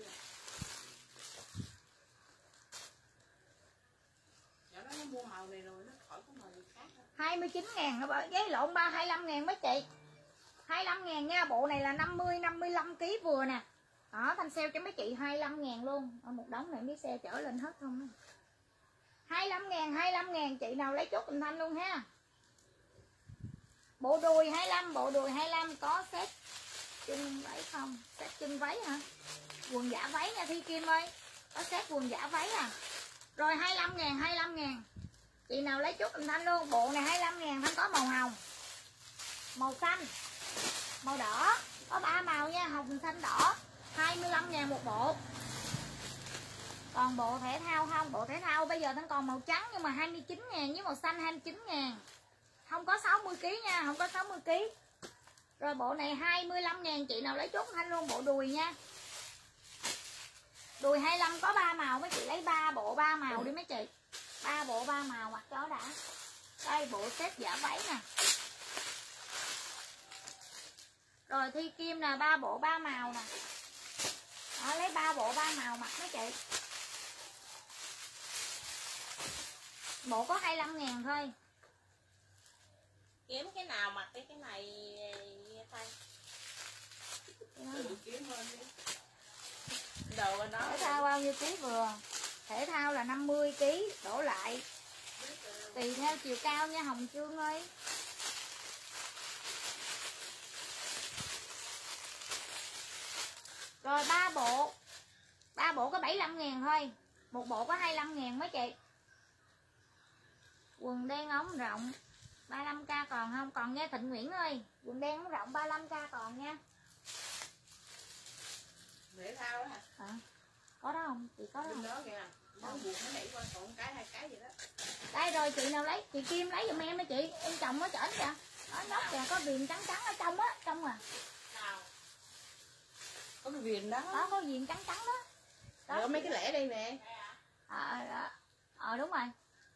Dạ nó mua màu này rồi nó khỏi có màu gì khác. 29.000 giấy lộn 25.000 mấy chị. 25.000 nha, bộ này là 55 kg vừa nè. Đó, thanh sale cho mấy chị 25.000 luôn. Ở một đống này em biết xe chở lên hết không? 25.000 chị nào lấy chốt Bình Thanh luôn ha. Bộ đùi 25, bộ đùi 25 có set chân váy không? Set chân váy hả? Quần giả váy nha Thi Kim ơi. Có set quần giả váy à. Rồi 25.000. Chị nào lấy chốt Bình Thanh luôn. Bộ này 25.000, Thanh có màu hồng, màu xanh, màu đỏ. Có 3 màu nha, hồng, xanh, đỏ. 25.000 một bộ. Còn bộ thể thao không? Bộ thể thao bây giờ Thanh còn màu trắng nhưng mà 29.000 với màu xanh 29.000. Không có 60kg nha, không có 60kg. Rồi bộ này 25.000, chị nào lấy chốt Thanh luôn. Bộ đùi nha. Đùi 25 có 3 màu, mấy chị lấy 3 bộ 3 màu đi mấy chị. 3 bộ 3 màu mặc cho đã. Đây bộ set giả váy nè. Rồi Thi Kim là 3 bộ 3 màu nè. Đó, lấy 3 bộ 3 màu mặc mấy chị. Bộ có 25.000 thôi. Kiếm cái nào mặc cái này thay. Tự kiếm hơn đi. Đầu nó Thể thao bao nhiêu ký vừa? Thể thao là 50kg đổ lại. Tùy theo chiều cao nha Hồng Trương ơi. Rồi 3 bộ. 3 bộ có 75.000 thôi. Một bộ có 25.000 mấy chị. Quần đen ống rộng 35k còn không? Còn nha Thịnh Nguyễn ơi. Quần đen ống rộng 35k còn nha. thể thao đó hả? Có đó không? Chị có đó không? Đó kìa. Nó buộc nó đẩy qua còn cái 2 cái vậy đó. Đây rồi chị nào lấy, chị Kim lấy giùm em đó chị. Em chồng nó chở kìa. Đó nóc kìa, có viền trắng trắng ở trong á, trong à. Nào. Có cái viền đó. Đó có viền trắng trắng đó. Đó mấy cái lẻ đây nè. Đúng rồi.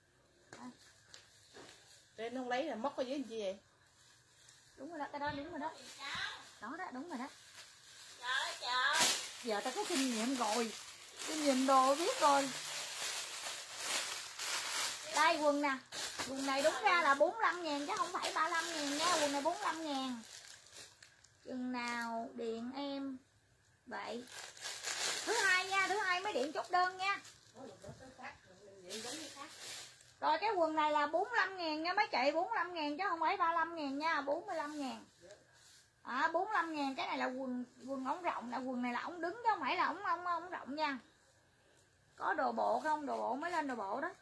Trên nó không lấy là mất có dưới gì vậy? Đúng rồi đó, cái đó đúng rồi đó. Đó đó, đúng rồi đó. Trời. Giờ ta có kinh nghiệm rồi. Tôi nhìn đồ biết rồi. Đây quần nè. Quần này đúng ra là 45.000 chứ không phải 35.000 nha. Quần này 45.000. Chừng nào điện em vậy? Thứ hai nha, thứ hai mới điện chốt đơn nha. Rồi cái quần này là 45.000 nha mấy chị, 45.000 chứ không phải 35.000 nha, 45.000. 45.000. Cái này là quần ống rộng, là quần này là ống đứng chứ không phải là ống rộng nha. Có đồ bộ không? Đồ bộ mới lên đồ bộ đó.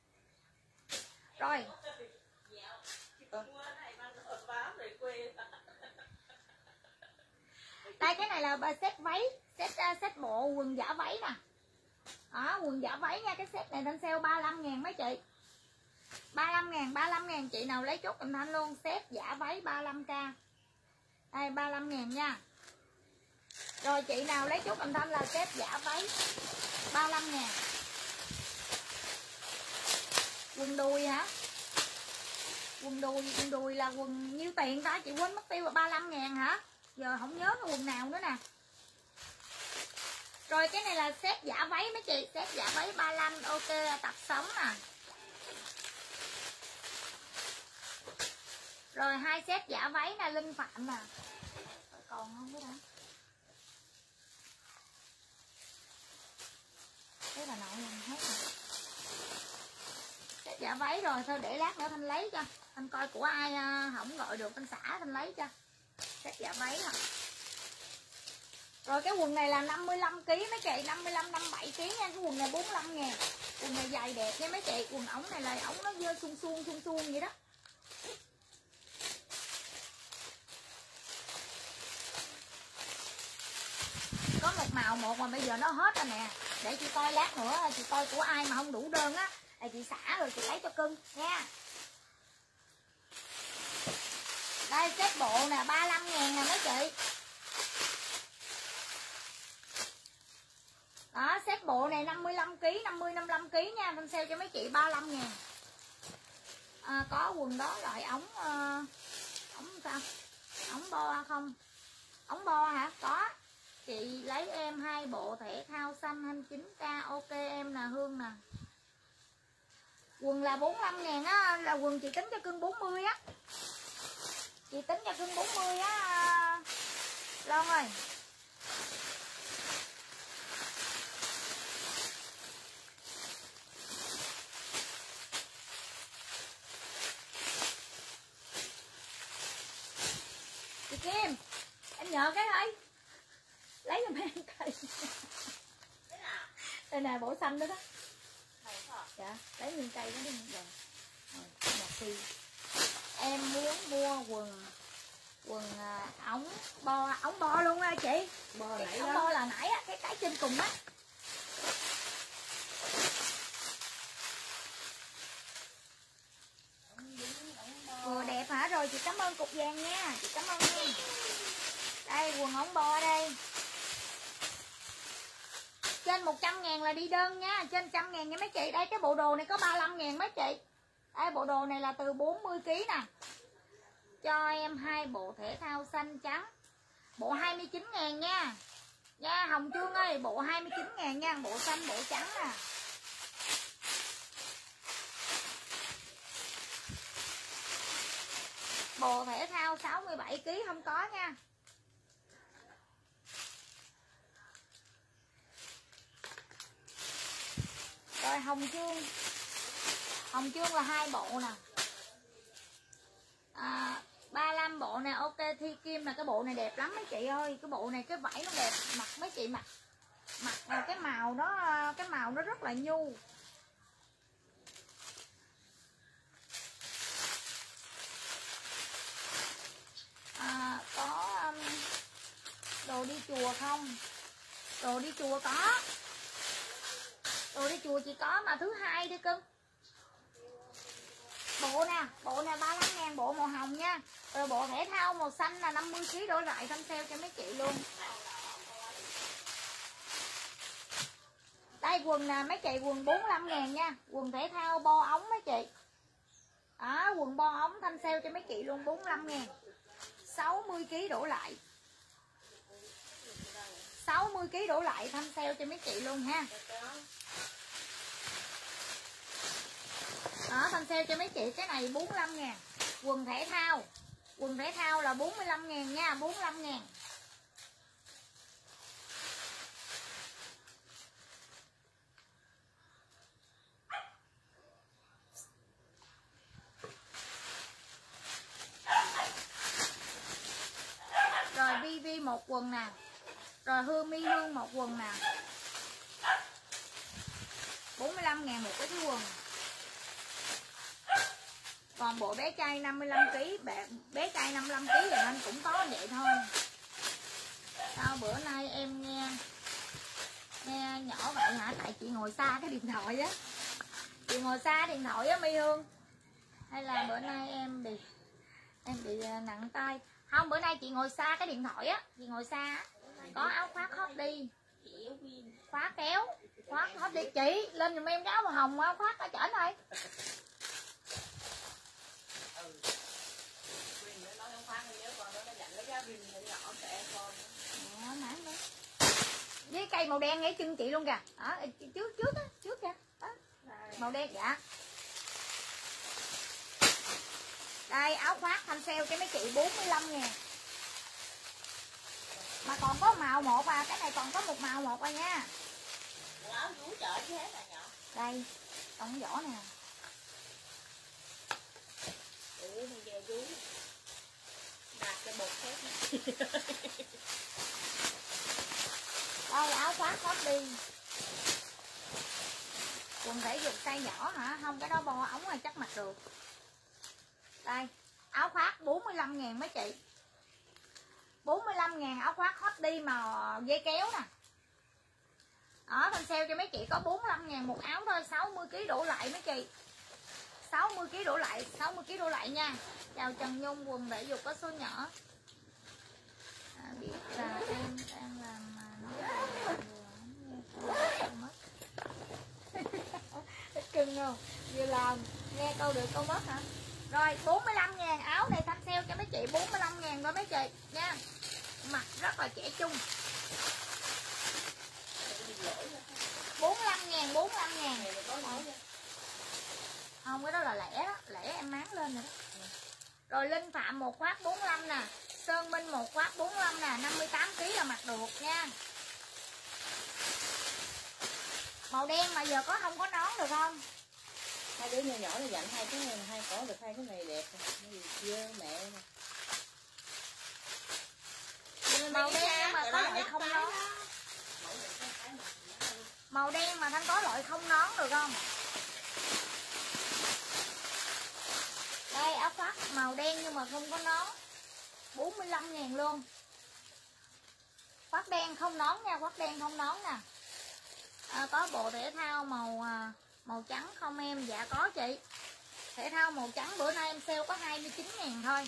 Rồi. Đây cái này là set váy, set bộ quần giả váy nè. Quần giả váy nha, cái set này đang sale 35.000 mấy chị. 35.000 chị nào lấy chốt Cầm Thanh luôn, set giả váy 35k. Đây 35.000 nha. Rồi chị nào lấy chốt Cầm Thanh là set giả váy 35.000. Quần đùi hả? Quần đùi là quần nhiêu tiền ta? Chị quên mất tiêu là 35.000 hả? Giờ không nhớ cái quần nào nữa nè. Rồi cái này là set giả váy mấy chị, set giả váy 35, ok tập sống nè. Rồi 2 set giả váy nè, Linh Phạm nè. Còn không biết hả? Cái bà nội làm hết rồi. Set giả váy rồi, thôi để lát nữa Thanh lấy cho. Thanh coi của ai không gọi được Thanh xả Thanh lấy cho. Set giả váy hả? Rồi cái quần này là 55kg mấy chị, 57kg nha. Cái quần này 45.000. Quần này dài đẹp nha mấy chị. Quần ống này là ống nó dơ suông vậy đó. Có một màu một mà bây giờ nó hết rồi nè. Để chị coi lát nữa, chị coi của ai mà không đủ đơn á thì chị xả rồi chị lấy cho cưng nha. Đây set bộ nè, 35.000 nè mấy chị. Đó, set bộ này 55kg, 55kg nha, Thanh sale cho mấy chị 35.000. Có quần đó loại ống sao? Ống bo không? Ống bo hả? Có. Chị lấy em 2 bộ thể thao xanh 29k, ok em nè, Hương nè. Quần là 45.000 á, là quần chị tính cho cưng 40 á. Chị tính cho cưng 40 á Long ơi. Chị Kim, em nhờ cái thôi. Lấy giùm em cây. Đây nè, bộ xanh đó đó. Dạ, lấy nguyên cây đó đi. Rồi, một khi em muốn mua quần ống bo luôn á chị. Bo nãy ống đó. bo là nãy á, cái trên cùng á. Đẹp hả? Rồi chị cảm ơn cục vàng nha, chị cảm ơn nha. Đây quần ống bo đây. Trên 100.000 là đi đơn nha, trên 100.000 nha mấy chị. Đây cái bộ đồ này có 35.000 mấy chị. Đây bộ đồ này là từ 40kg nè. Cho em 2 bộ thể thao xanh trắng. Bộ 29.000 nha. Nha Hồng Trương ơi, bộ 29.000 nha, bộ xanh bộ trắng nè. Bộ thể thao 67kg không có nha. Rồi Hồng Trương là 2 bộ nè. 35 bộ nè, ok Thi Kim là cái bộ này đẹp lắm mấy chị ơi. Cái bộ này cái vải nó đẹp, mặc mấy chị mặc cái màu nó rất là nhu. Có đồ đi chùa không? Đồ đi chùa có. Đồ đi chùa chị có mà thứ hai đi cưng. Bộ nè 35.000 bộ màu hồng nha. Rồi bộ thể thao màu xanh là 50kg đổ lại Thanh sale cho mấy chị luôn. Đây quần nè mấy chị, quần 45.000 nha. Quần thể thao bo ống mấy chị. Đó, quần bo ống Thanh sale cho mấy chị luôn 45.000. 60kg đổ lại. 60kg đổ lại Thanh sale cho mấy chị luôn ha. Đó, Thanh sale cho mấy chị cái này 45.000. Quần thể thao là 45.000 nha, 45.000. quần nè. Rồi Mi Hương một quần nè. 45.000 một cái quần. Còn bộ bé trai 55kg, bé trai 55kg thì anh cũng có vậy thôi. Sao bữa nay em nghe nhỏ vậy hả? Tại chị ngồi xa cái điện thoại á. Chị ngồi xa điện thoại á Mi Hương. Hay là bữa nay em bị nặng tay. Không, bữa nay chị ngồi xa cái điện thoại á. Chị ngồi xa á. Có áo khoác hot đi, khóa kéo, khoác hot đi. Chị lên giùm em cái áo màu hồng áo khoác ở trển thôi. Với cây màu đen ngay chân chị luôn kìa. Đó, trước kìa. Đó. Màu đen dạ. Đây áo khoác thanh sale cho mấy chị 45.000. Mà còn có màu một à, cái này còn có một màu một à nha. Áo vú chợ chứ hết là nhỏ. Đây, còn vỏ nè. Ủa bây giờ vú đặt cho bột hết. Đây áo khoác hot đi. Quần thể dục size nhỏ hả? Không, cái đó bo ống là chắc mặc được. Đây, áo khoác 45.000 mấy chị. 45.000 áo khoác hot đi màu dây kéo nè. Đó, thanh sale cho mấy chị có 45.000 một áo thôi, 60kg đổ lại mấy chị. 60kg đổ lại, 60kg đổ lại nha. Chào Trần Nhung, quần thể dục có số nhỏ. Biết là em đang làm mà mất. Cưng không? Vừa làm nghe câu được câu mất hả? Rồi 45.000 áo này thanh sale cho mấy chị 45.000 thôi mấy chị nha. Mặt rất là trẻ trung. 45.000 không, cái đó là lẻ đó, lẻ em máng lên rồi đó. Rồi Linh Phạm một khoác 45 nè, Sơn Minh một khoác 45 nè, 58kg là mặc được nha. Màu đen mà giờ có không có nón được không? Hai đứa nhỏ nhỏ nó dặn hai cái này, hai có được hai cái này đẹp. Dơ mẹ nè. Màu đen mà có loại không nón. Màu đen mà Thanh có loại không nón được không? Đây áo khoác màu đen nhưng mà không có nón, 45.000 luôn. Khoác đen không nón nha, khoác đen không nón nè. Có bộ thể thao màu trắng không em? Dạ có chị. Thể thao màu trắng bữa nay em sale có 29.000 thôi.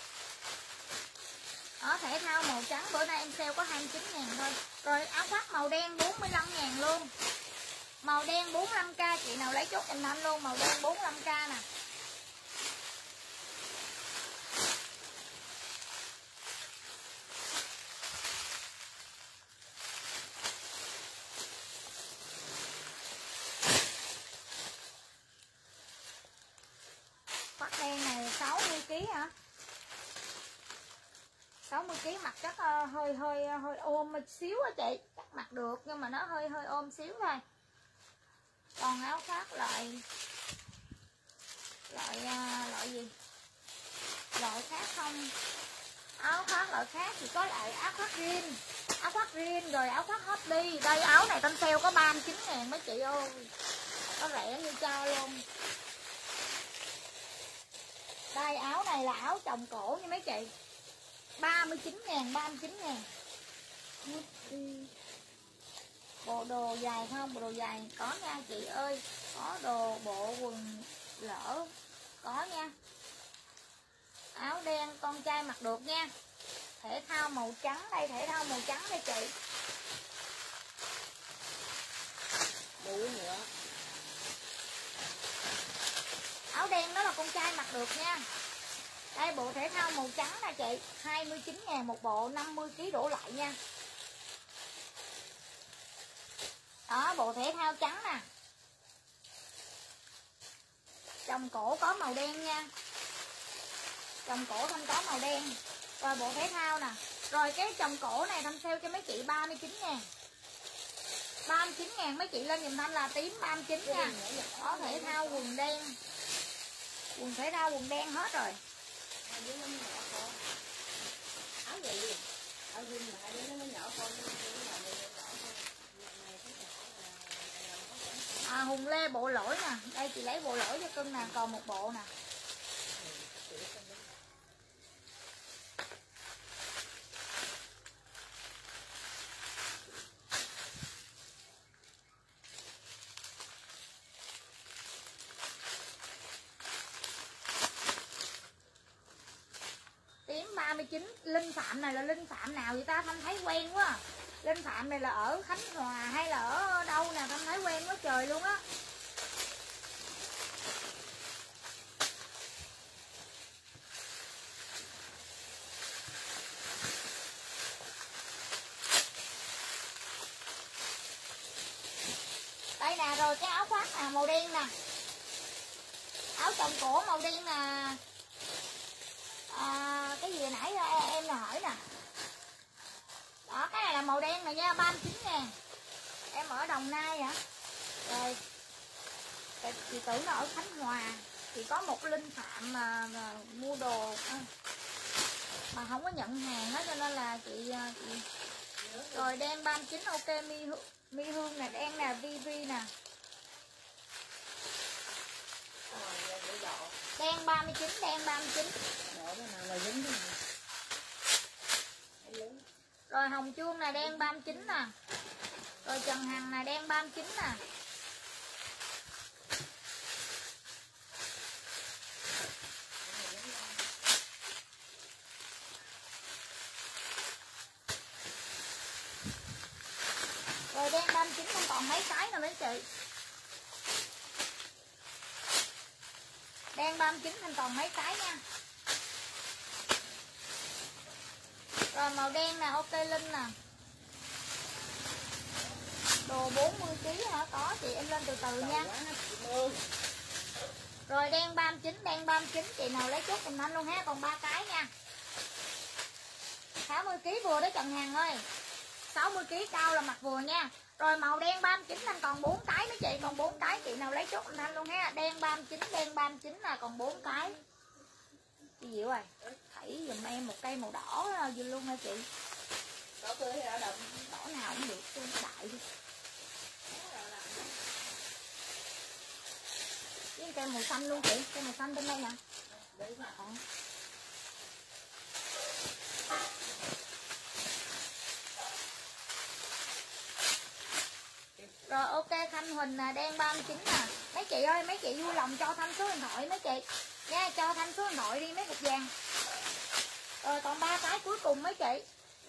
Ở thể thao màu trắng bữa nay em sale có 29.000 thôi. Rồi áo khoác màu đen 45.000 luôn. Màu đen 45k, chị nào lấy chốt em anh luôn. Màu đen 45k nè. Khoác đen này 60kg hả? 60kg mặc chắc hơi ôm một xíu á chị, chắc mặc được nhưng mà nó hơi ôm xíu thôi. Còn áo khoác loại gì? Loại khác không? Áo khoác loại khác thì có lại áo khoác riêng, rồi áo khoác hot đi. Đây áo này Thanh sale có 39.000 mấy chị ơi, có rẻ như cho luôn. Đây áo này là áo chồng cổ nha mấy chị, 39.000. Bộ đồ dài không? Bộ đồ dài có nha chị ơi. Có đồ bộ quần lỡ có nha. Áo đen con trai mặc được nha. Thể thao màu trắng đây, thể thao màu trắng đây chị. Đủ nữa. Áo đen đó là con trai mặc được nha. Đây bộ thể thao màu trắng nè chị, 29.000 một bộ, 50kg đổ lại nha. Đó, bộ thể thao trắng nè. Chồng cổ có màu đen nha. Chồng cổ Thanh có màu đen. Rồi bộ thể thao nè. Rồi cái chồng cổ này Thanh sale cho mấy chị 39.000. 39.000 mấy chị lên giùm Thanh là tím 39 nha. Có thể thao quần đen. Quần thể thao quần đen hết rồi. Áo gì? áo rim là hai đứa nó nhỏ con, Hùng Lê bộ lỗi nè, đây chị lấy bộ lỗi cho cưng nè, còn một bộ nè. Tím 39, Linh Phạm này là Linh Phạm nào vậy ta? Thanh thấy quen quá à. Linh Phạm này là ở Khánh Hòa hay là ở đâu nè? Thanh thấy quen quá trời luôn á. Đây nè, rồi cái áo khoác nè, màu đen nè. Áo tròng cổ màu đen nè. Cái gì nãy em là hỏi nè. Đó, cái này là màu đen này nha, 39.000. Em ở Đồng Nai hả? Rồi chị tưởng là ở Khánh Hòa. Thì có một Linh Phạm mà mua đồ mà không có nhận hàng đó, cho nên là chị rồi đen 39 ok. Mi Hương nè, đen nè, VV nè. Đen 39, đen 39. Rồi Hồng Chuông nè, đen 39 nè. Rồi Trần Hằng nè, đen 39 nè. Rồi đen 39 không còn mấy cái nữa mấy chị. Đen 39 không còn mấy cái nha. Rồi màu đen nè, ok Linh nè. Đồ 40kg hả? Có chị, em lên từ từ nha. Rồi đen 39, đen 39 chị nào lấy chốt dùm Thanh luôn ha, còn 3 cái nha. 60kg vừa đó Trần Hằng ơi. 60kg cao là mặt vừa nha. Rồi màu đen 39 Thanh còn 4 cái mấy chị, còn 4 cái chị nào lấy chốt dùm Thanh luôn ha. Đen 39 là còn 4 cái. Chị Diệu ơi, thảy dùm em một cây màu đỏ vừa luôn hả chị? đỏ tươi hay đỏ đậm? Đỏ nào cũng được, tôi đại đi. Với cây màu xanh luôn chị, cây màu xanh bên đây nè. Đấy mà. Rồi ok Thanh Huỳnh nè, đen 39 nè. Mấy chị ơi, mấy chị vui lòng cho Thanh số điện thoại mấy chị nha, cho Thanh số điện thoại đi mấy cục vàng. Rồi còn 3 cái cuối cùng mấy chị.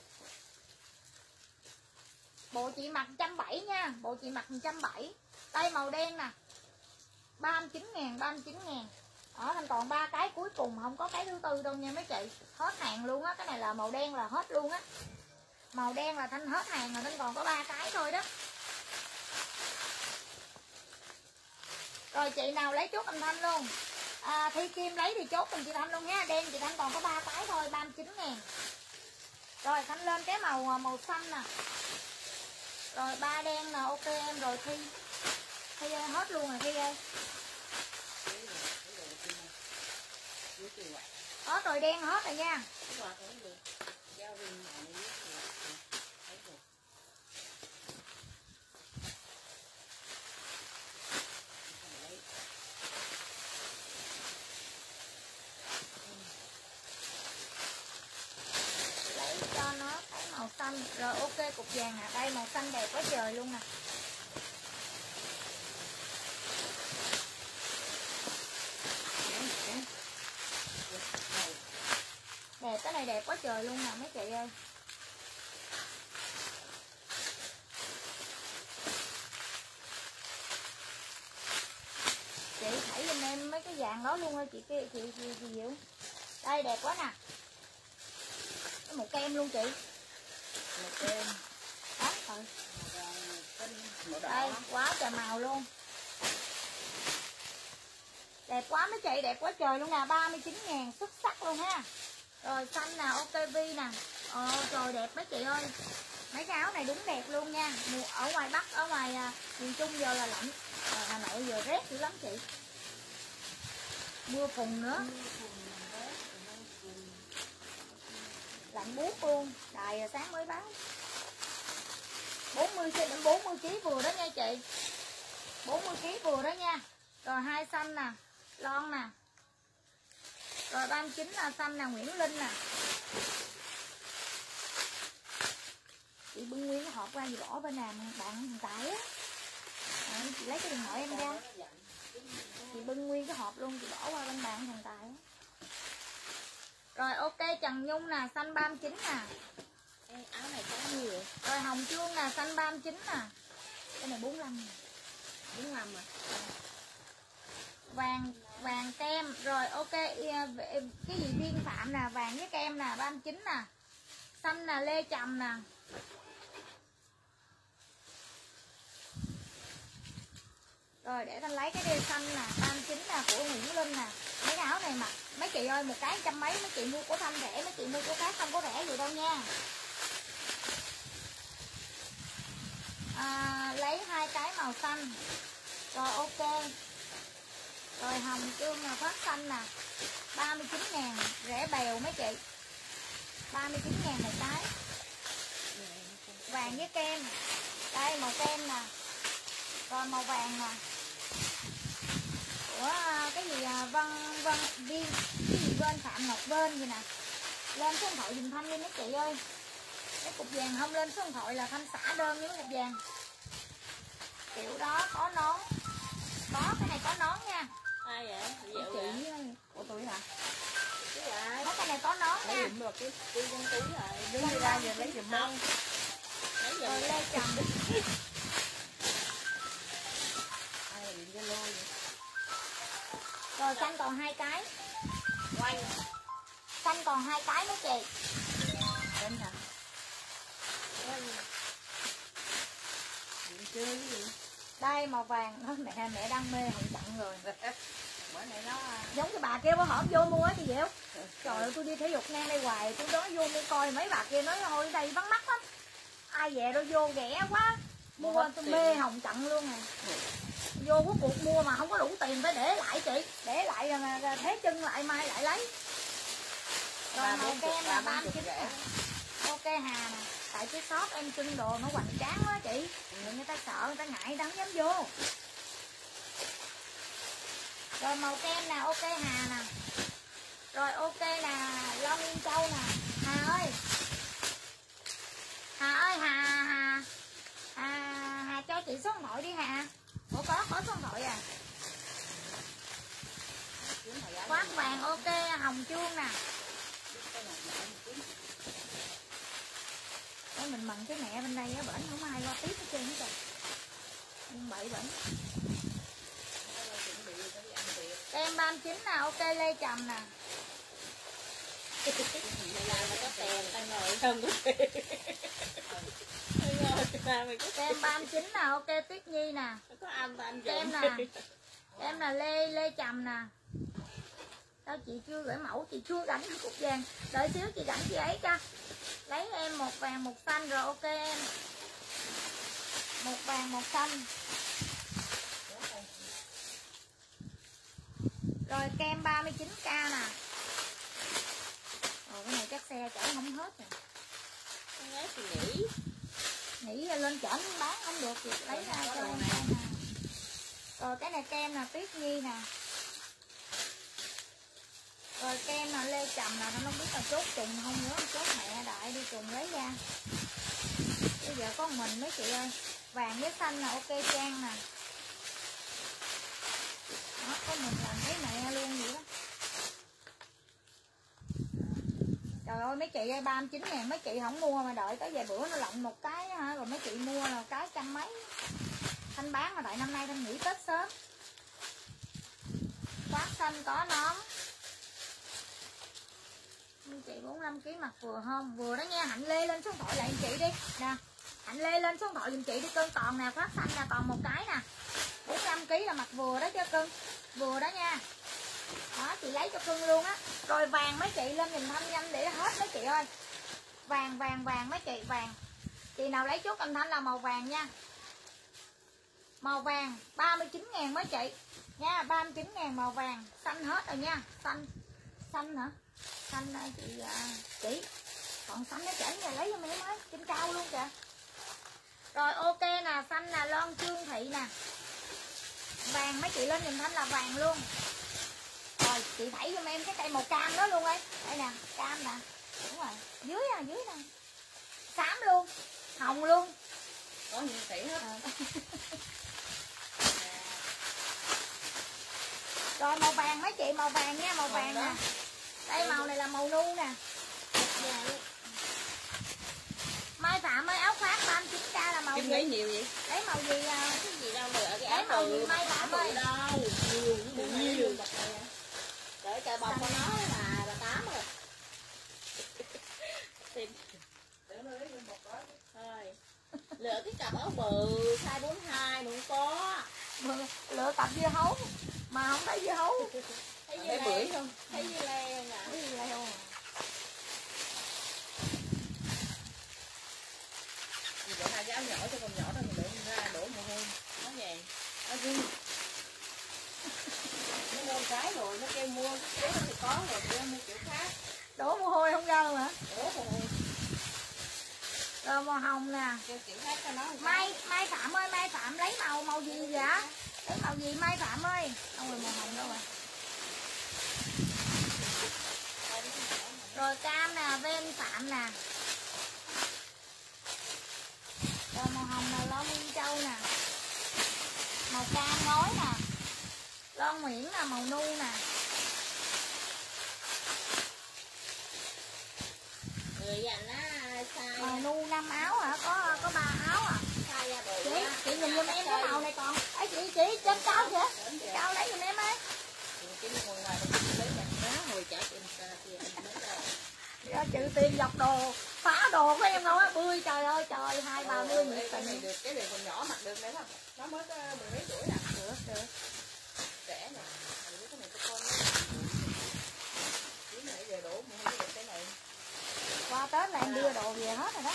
Bộ chị mặc 170 nha, bộ chị mặc 170. Đây màu đen nè. 39.000, 39.000. Đó, Thanh còn 3 cái cuối cùng, không có cái thứ tư đâu nha mấy chị. Hết hàng luôn á, cái này là màu đen là hết luôn á. Màu đen là Thanh hết hàng rồi, Thanh còn có 3 cái thôi đó. Rồi chị nào lấy chốt anh Thanh luôn. Thi Kim lấy thì chốt cùng chị Thanh luôn nha. Đen chị Thanh còn có 3 cái thôi, 39.000. Rồi Thanh lên cái màu xanh nè. Rồi 3 đen nè, ok em. Rồi Thi ơi, hết luôn rồi Thi ơi. Hết rồi, đen hết rồi nha. Lấy cho nó cái màu xanh. Rồi ok cục vàng nè, đây màu xanh đẹp quá trời luôn nè. Đẹp, cái này đẹp quá trời luôn nè mấy chị ơi. Chị thảy giùm em mấy cái vàng đó luôn ơi chị Diệu. Đây đẹp quá nè. Cái màu kem luôn chị. Màu kem. Đó, rồi. Đây, quá trời màu luôn. Đẹp quá mấy chị, đẹp quá trời luôn nè, 39.000 xuất sắc luôn ha. Rồi xanh nè, ok Vi nè. Trời đẹp mấy chị ơi. Mấy cái áo này đúng đẹp luôn nha. Ở ngoài Bắc, ở ngoài miền Trung giờ là lạnh. Hà Nội giờ rét dữ lắm chị. Mưa phùn nữa. lạnh buốt luôn. Đài sáng mới báo 40 kg vừa đó nha chị. 40 kg vừa đó nha. Rồi hai xanh nè, lon nè. Rồi 39 là xanh nè, Nguyễn Linh nè. Chị bưng nguyên cái hộp ra gì bỏ bên nào bạn hiện tại á. Chị lấy cái điện thoại em ra. Chị bưng nguyên cái hộp luôn, chị bỏ qua bên bạn hiện tại á. Rồi ok, Trần Nhung nè, xanh 39 nè. Ê, áo này có nhiều vậy? Rồi Hồng Chuông nè, xanh 39 nè. Cái này 45 nè. 45 à? Vàng kem. Rồi ok, cái gì Viên Phạm nè, vàng với kem nè, 39 nè. Xanh nè, Lê Trầm nè. Rồi để Thanh lấy cái đeo xanh nè, 39 nè, của Nguyễn Linh nè. Mấy cái áo này mặc mấy chị ơi, một cái trăm mấy, mấy chị mua của Thanh rẻ, mấy chị mua của khác không có rẻ gì đâu nha. Lấy hai cái màu xanh. Rồi ok. Rồi Hồng Chuông là phát xanh nè, 39.000, rẻ bèo mấy chị. 39.000 một cái. Vàng với kem. Đây màu kem nè. Rồi màu vàng nè. Của cái gì Viên, cái gì Vên Phạm Ngọc Vên gì nè. Lên số điện thoại dùm Thanh đi mấy chị ơi. Cái cục vàng không lên số điện thoại là Thanh xả đơn với cục vàng. Kiểu đó có nón. Có cái này có nón nha. Ai vậy? Của chị của tôi hả? Chứ lại. Có cái này có nón nha. Lấy được cái Đi trong túi rồi. đứng đi ra giờ lấy giùm không? Lấy giùm. Rồi Lê Trầm. Ai là điện Zalo vậy? Rồi xanh còn hai cái. Quay. Xanh còn hai cái mấy chị. Tên hả? Điện chơi cái gì? Đây màu vàng đó, mẹ đang mê Hồng Chặn rồi. Bữa này nó Giống cái bà kia bữa hổm vô mua á chị Diệu. Trời ơi tôi đi thể dục ngang đây hoài, tôi nói vô mua coi mấy bà kia nói thôi đây vắng mắt lắm. Ai về đâu vô rẻ quá. Mua tôi mê Hồng Chặn luôn à. Vô có cuộc mua mà không có đủ tiền phải để lại chị. Để lại rồi thế chân lại mai lại lấy. Rồi màu kem là 39 nè. Ok Hà nè. Tại cái shop em trưng đồ nó hoành tráng quá chị. Người ta sợ, người ta ngại, người ta không dám vô. Rồi màu kem nè, ok Hà nè. Rồi ok nè, Long Yên Châu nè. Hà ơi. Hà cho chị số điện thoại đi Hà. Ủa có số điện thoại à. Quát vàng ok Hồng Chuông nè. Để mình mần cái mẹ bên đây á, bển không ai lo tiếp hết trơn hết rồi. Nhưng bậy bển. Kem 39 nè, ok Lê Trầm nè. Có tiền, ta ngồi không có tiền. Kem 39 nè, ok Tuyết Nhi nè. Có anh ta anh Kem nè. Kem là Lê Trầm nè. Sao chị chưa gửi mẫu, chị chưa gảnh cục vàng. Đợi xíu chị gảnh chị ấy cho. Lấy em một vàng một xanh rồi ok em. Một vàng một xanh. Rồi kem 39k nè. Rồi cái này chắc xe chở không hết rồi. Con gái thì nghỉ. Nghĩ lên chở bán không được thì lấy ra cho em nè. Rồi cái này kem là Tuyết Nhi nè. Rồi kem là Lê Trầm nè, nó không biết là chốt trùng không nữa, chốt mẹ đại đi trùng lấy ra. Bây giờ có mình mấy chị ơi. Vàng với xanh là ok Trang nè. Đó, có mình làm thấy mẹ luôn vậy đó. Trời ơi mấy chị ơi 39.000 mấy chị không mua mà đợi tới vài bữa nó lộng một cái hả, rồi mấy chị mua là cái trăm mấy. Thanh bán mà tại năm nay Thanh nghỉ Tết sớm. Quát xanh có nón. Chị 45kg mặc vừa không? Vừa đó nha. Hạnh Lê lên số điện thoại lại chị đi. Nè. Hạnh Lê lên số điện thoại giùm chị đi cưng. Còn nè, phát xanh nè, còn một cái nè. 45kg là mặc vừa đó chứ cưng. Vừa đó nha. Đó, chị lấy cho cưng luôn á. Rồi vàng mấy chị lên nhìn Thanh nhanh để hết mấy chị ơi. Vàng mấy chị, vàng. Chị nào lấy chốt anh Thanh là màu vàng nha. Màu vàng 39.000 mấy chị. Nha, 39.000 màu vàng. Xanh hết rồi nha. Xanh hả? Xanh chị Còn xanh nó chảy nhà lấy cho mẹ mới trên cao luôn kìa. Rồi ok nè, xanh là Loan Trương Thị nè. Vàng mấy chị lên nhìn thanh là vàng luôn. Rồi chị thảy cho em cái cây màu cam đó luôn ấy. Đây nè, cam nè. Đúng rồi, dưới nè. Xám luôn, hồng luôn. Có nhiều tỷ hết. Rồi màu vàng mấy chị, màu vàng nha, màu vàng nè. Đây màu này là màu nu nè. Mai Phạm ơi, áo khoác 39k là màu Kim gì? lấy nhiều vậy? Lấy màu gì à? Cái gì đâu mà ở cái Lấy áo màu gì Mai Phạm ơi? đâu. Nhiều. Để cho bông của nó là bà Tám rồi. Tìm. Để nó lấy một gói. Thôi. Lựa cái cặp áo bự size 42 mà không có. Lựa cặp dưa hấu mà không thấy dưa hấu. Thấy Thấy bưởi không? Thấy dưa leo nè. Thấy dưa leo à. Vì vậy hai cái áo nhỏ cho con nhỏ đó mình để ra đổ mồ hôi. Nó gì? Nó rung. Nó mua cái rồi, nó kêu mua cái thì có rồi, kêu mua kiểu khác. Đổ mồ hôi không ra luôn hả? Đổ mồ hôi. Rồi màu hồng nè. Kêu kiểu khác cho nó. Mai Phạm ơi, Mai Phạm lấy màu gì vậy? Lấy màu gì Mai Phạm ơi? Không rồi màu hồng đâu rồi. Rồi cam nè, ven Phạm nè. Rồi màu hồng là Loan Nguyên Châu nè. Màu cam ngói nè. Loan Nguyễn là màu nu nè. Người dành á size Màu nu 5 áo hả? Có 3 áo à? size da bự. Chị nhìn giùm em cái màu này còn. Ấy chị trên cao kìa. Chị cao lấy giùm em ấy. Cái ngoài ngoài mình lấy nè. Đó hồi trả tiền tiền mấy đâu. Ra trừ tiền dọc đồ, phá đồ của em không á, bươi trời ơi trời, 2-30 nhiệt Cái tình. này được, cái này còn nhỏ mặc được đấy không? Nó mới có 10 mấy tuổi nè. Được. Trẻ nè. Cái này cho con. Cái này giờ đổ mua được cái này. Qua Tết là em đưa đồ về hết rồi đó.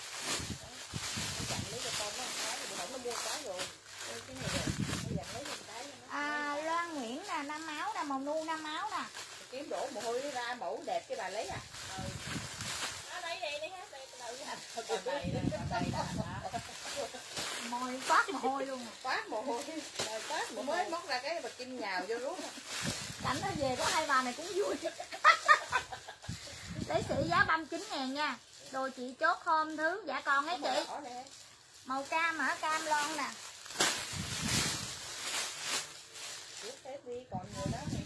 Nó dặn lấy cho con nó cái, bữa hổng nó mua cái rồi. Cái này rồi. Nó dặn lấy cho cái cho nó. À Loan Nguyễn là 5 áo nè, màu nu 5 áo nè. Kiếm đổ mồ hôi ra mẫu đẹp cái bà lấy à. Nó lấy đi hết đây đâu ra. Còn đây nè. Môi toát mồ hôi luôn à. Toát mồ hôi. Rồi toát mồ hôi móc ra cái bà Kim nhào vô rút. Cảnh nó về có hai bà này cũng vui. Lấy sĩ giá 39.000 nha. Đồ chị chốt hôm thứ. Dạ còn ấy chị. Màu cam hả? Cam lon nè. Rút hết đi còn người đó thì.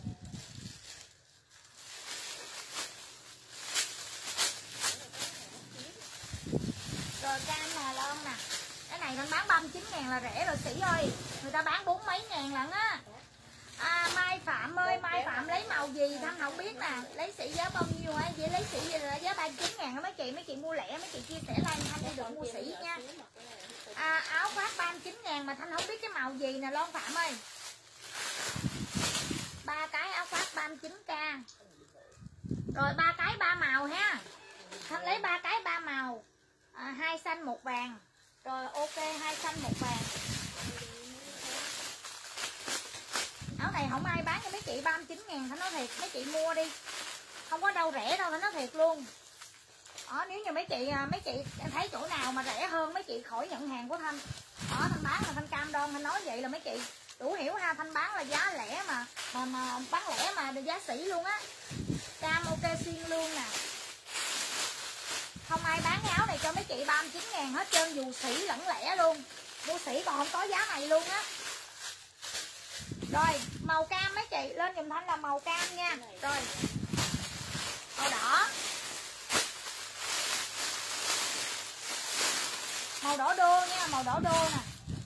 Rồi cam nè lon nè. Cái này nó bán 39.000 là rẻ rồi Sĩ ơi. Người ta bán 40 mấy ngàn lận á. À Mai Phạm ơi, Mai Phạm lấy màu gì Thanh không biết nè. Lấy Sĩ giá bao nhiêu hả? Chị lấy Sĩ là giá 39.000 hả mấy chị mua lẻ, mấy chị chia sẻ like Thanh đi được mua Sĩ nha. À, áo khoác 39.000 mà Thanh không biết cái màu gì nè Loan Phạm ơi. 3 cái áo khoác 39k. Rồi 3 cái 3 màu ha. Thanh lấy 3 cái 3 màu. 2 xanh 1 vàng. Rồi ok 2 xanh 1 vàng. Áo này không ai bán cho mấy chị 39.000, Thanh nói thiệt, mấy chị mua đi. Không có đâu rẻ đâu, Thanh nói thiệt luôn. Đó, nếu như mấy chị thấy chỗ nào mà rẻ hơn mấy chị khỏi nhận hàng của Thanh. Đó, Thanh bán là Thanh cam đoan, Thanh nói vậy là mấy chị đủ hiểu ha. Thanh bán là giá lẻ mà bán lẻ mà được giá sỉ luôn á. Cam ok xuyên lương nè. Không ai bán cái áo này cho mấy chị 39.000 hết trơn, dù sỉ lẫn lẻ luôn. Mua sỉ còn không có giá này luôn á. Rồi màu cam mấy chị lên giùm Thanh là màu cam nha. Rồi màu đỏ, màu đỏ đô nha, màu đỏ đô nè.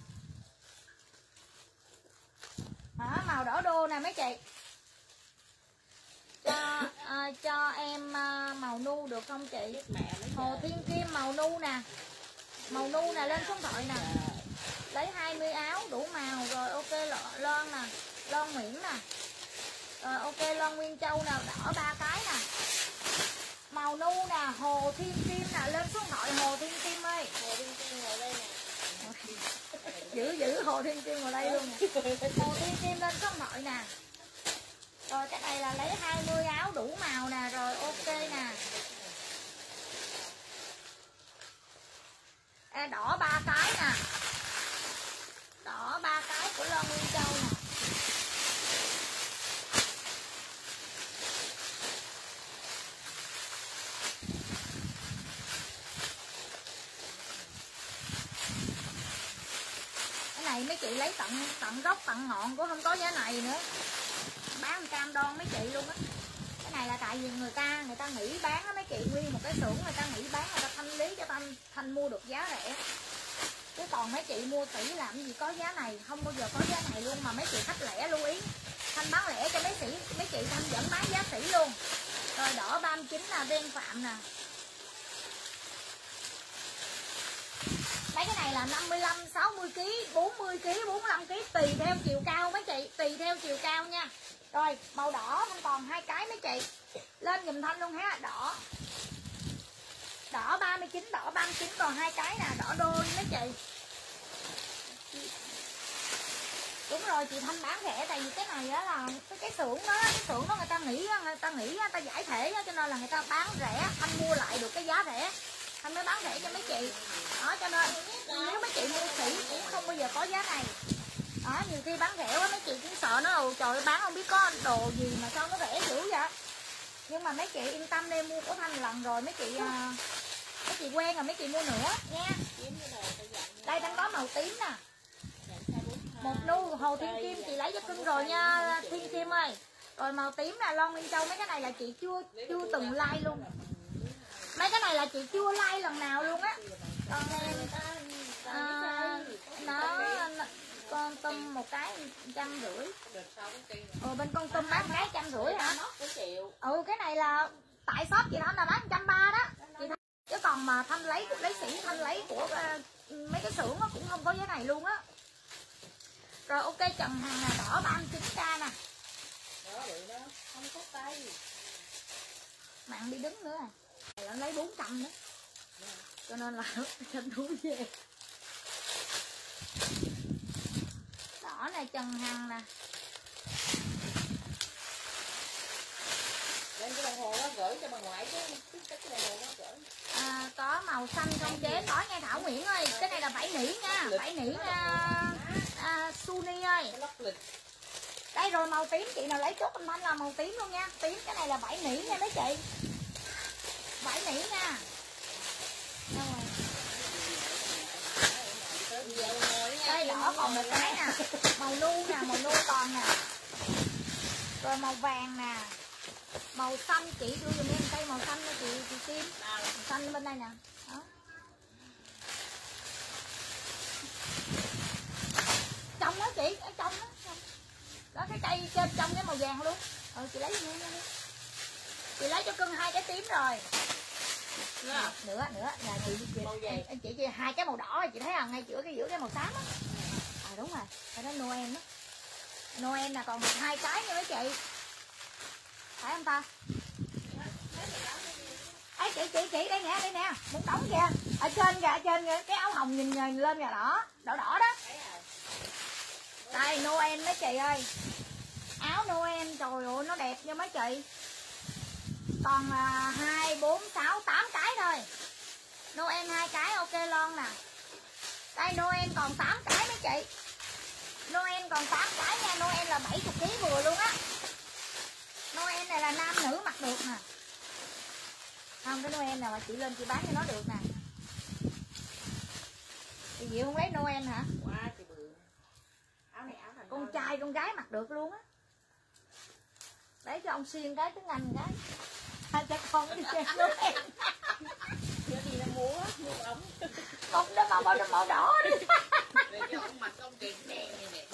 Đó, màu đỏ đô nè mấy chị. Cho em màu nu được không chị? Hồ Thiên Kim màu nu nè. Màu nu nè, lên số điện thoại nè. Lấy 20 áo đủ màu. Rồi ok Loan nè, Loan Nguyễn nè. Rồi ok Loan Nguyên Châu nè, đỏ 3 cái nè. Màu nu nè, Hồ Thiên Kim nè, lên số điện thoại Hồ Thiên Kim ơi. Hồ Thiên Kim ngồi đây nè. Giữ Hồ Thiên Kim ngồi đây luôn nè. Hồ Thiên Kim lên số điện thoại nè. Rồi cái này là lấy 20 áo đủ màu nè. Rồi ok nè. Đỏ 3 cái nè, đỏ 3 cái của Loan Nguyên Châu nè. Cái này mấy chị lấy tận gốc tận ngọn cũng không có giá này nữa, bán cam đoan mấy chị luôn á. Cái này là tại vì người ta nghĩ bán á mấy chị, nguyên một cái xưởng người ta nghĩ bán, người ta thanh lý cho Thanh mua được giá rẻ. Chứ còn mấy chị mua tỷ làm gì có giá này, không bao giờ có giá này luôn. Mà mấy chị khách lẻ lưu ý, Thanh bán lẻ cho mấy chị Thanh vẫn bán giá sỉ luôn. Rồi đỏ 39 là đen phạm nè. Mấy cái này là 55, 60 kg, 40 kg, 45 kg tùy theo chiều cao mấy chị, tùy theo chiều cao nha. Rồi màu đỏ Thanh còn 2 cái mấy chị. Lên giùm Thanh luôn ha, đỏ 39, đỏ 39 còn 2 cái nè, đỏ đôi mấy chị. Đúng rồi, chị Thanh bán rẻ tại vì cái này á là cái xưởng đó, người ta nghĩ người ta giải thể đó, cho nên là người ta bán rẻ, Thanh mua lại được cái giá rẻ, Thanh mới bán rẻ cho mấy chị. Đó, cho nên nếu mấy chị mua sỉ cũng không bao giờ có giá này. Đó, nhiều khi bán rẻ quá mấy chị cũng sợ nó trời ơi, bán không biết có đồ gì mà sao nó rẻ dữ vậy. Nhưng mà mấy chị yên tâm đi, mua của Thanh lần rồi mấy chị quen rồi mấy chị mua nữa nha. Đây Thanh có màu tím nè, một nu Hồ Thiên Kim chị lấy cho cưng rồi nha Thiên Kim ơi. Rồi màu tím là Loan Nguyên Châu, mấy cái này là chị chưa từng like luôn, mấy cái này là chị chưa like lần nào luôn á. Còn con tôm một cái 150. Bên con tôm bán cái 150 hả? Cái này là tại shop chị Thanh là bán 130 đó chị Thanh. Chứ còn mà Thanh lấy sỉ, Thanh lấy của mấy cái xưởng nó cũng không có giá này luôn á. Rồi ok, Trần Hằng nè, đỏ 39k nè. Không có tay. Mạng đi đứng nữa rồi. Anh lấy 400 nữa. Cho nên là tranh thủ về. Đỏ này Trần Hằng nè. Đem cái đồng hồ đó gửi cho bà ngoại chứ, cái đồng hồ đó gửi. Có màu xanh trong chế có nha Thảo Nguyễn ơi. Cái này là vải nỉ nha, vải nỉ Suni ơi. Đây rồi màu tím, chị nào lấy chốt anh Thanh là màu tím luôn nha. Tím, cái này là vải nỉ nha mấy chị. Vải nỉ nha. Đây đỏ còn một cái nè, màu nu nè, màu nu còn nè. Rồi màu vàng nè. Màu xanh chị đưa dùm em cây màu xanh nha chị Kim. Màu xanh bên đây nè. Đó. Trong đó chị, ở trong đó. Đó cái cây trên trong cái màu vàng luôn. Chị lấy giùm em nha. Chị lấy cho cưng 2 cái tím rồi. Nữa là chị 2 cái màu đỏ chị thấy không, ngay giữa cái màu xám á. Đúng rồi, cái đó Noel đó. Noel là còn 2 cái nha mấy chị. Phải không ta? Ấy chị đây nè, muốn đóng kìa. Ở trên kìa, cái áo hồng nhìn lên kìa, đỏ đó. Đây Noel mấy chị ơi. Áo Noel trời ơi nó đẹp nha mấy chị. Còn 2, 4, 6, 8 cái thôi. Noel 2 cái ok Lon nè. Đây Noel còn 8 cái mấy chị. Noel còn 8 cái nha, Noel là 70 kg vừa luôn á. Noel này là nam nữ mặc được nè. Không, cái Noel nào mà chị lên chị bán cho nó được nè. Chị Diệu không lấy Noel hả? Quá chị bự. Áo này áo thành con trai con gái mặc được luôn á. Lấy cho ông Xuyên cái tiếng Anh cái. Hai cha con nó đi chơi Noel. Chưa đi nó múa ống. Con đó màu đỏ đi. Để cho ông mặc ông kìa đen như nè.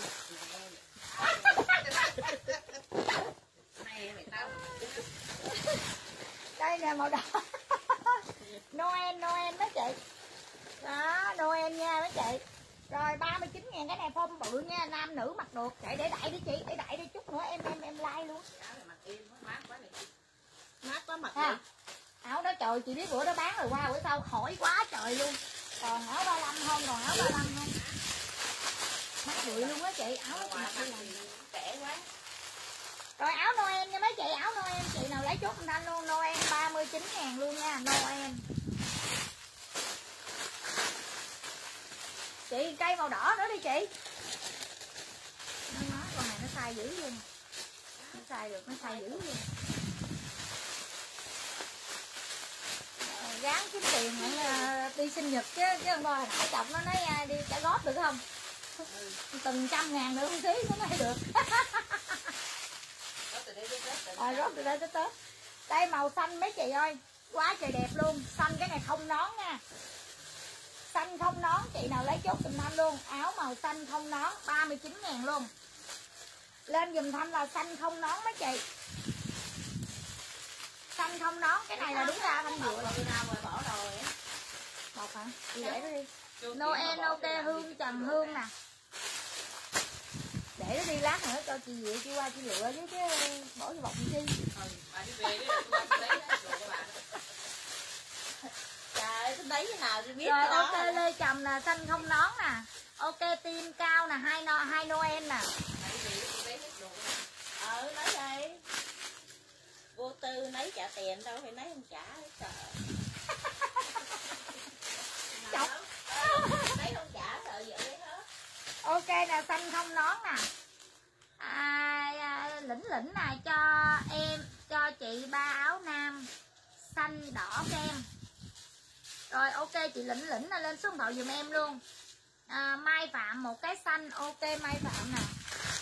Này mày tao. Đây nè màu đỏ. Noel mấy chị. Đó, Noel nha mấy chị. Rồi 39.000 cái này form bự nha, nam nữ mặc được. Chạy để đẩy đi chị, để đẩy đi chút nữa em like luôn. Mát quá mặc ha. Áo đó trời chị biết bữa đó bán rồi qua bữa sau khỏi quá trời luôn. Còn áo 35 không, còn áo 35 không. Mắc bụi luôn á chị, áo đó chị mặc đi làm trẻ quá. Rồi áo Noel nha mấy chị, áo Noel chị nào lấy chốt Thanh luôn, Noel 39.000 luôn nha, Noel. Chị cây màu đỏ đó đi chị. Nó con này nó sai dữ luôn. Nó sai được, nó sai dữ luôn. Gán kiếm tiền đi sinh nhật chứ con bò nãy chồng nó nói đi trả góp được không? Từng 100.000 nữa một xí nó mới được. Rót từ đây tới Tết. Đây màu xanh mấy chị ơi, quá trời đẹp luôn. Xanh cái này không nón nha. Xanh không nón, chị nào lấy chốt dùm Thanh luôn. Áo màu xanh không nón 39.000 luôn. Lên dùm Thanh là xanh không nón mấy chị. Xanh không nón, cái này là đúng ra Thanh dựa rồi. Bỏ rồi. Bọc hả? Chị để đó đi. Noel ok Hương Trần Hương nè. Để nó đi lát nữa cho chị Diệu chị qua chị lựa với chứ bỏ vô bọc chi. Bà đi về đi, trời ơi, tôi lấy cái nào tôi biết. Rồi ok Lê Trầm nè, xanh không nón nè. Ok Tim Cao nè, hai Noel nè. Lấy đây. Vô tư lấy trả tiền đâu phải lấy không trả trời. Chọc. Lấy không trả sợ vậy đấy hết. Ok nè, xanh không nón nè. Lĩnh nè cho em, cho chị 3 áo nam xanh đỏ kem. Rồi ok chị Lĩnh nè, lên số điện thoại giùm em luôn. Mai Phạm một cái xanh, ok Mai Phạm nè.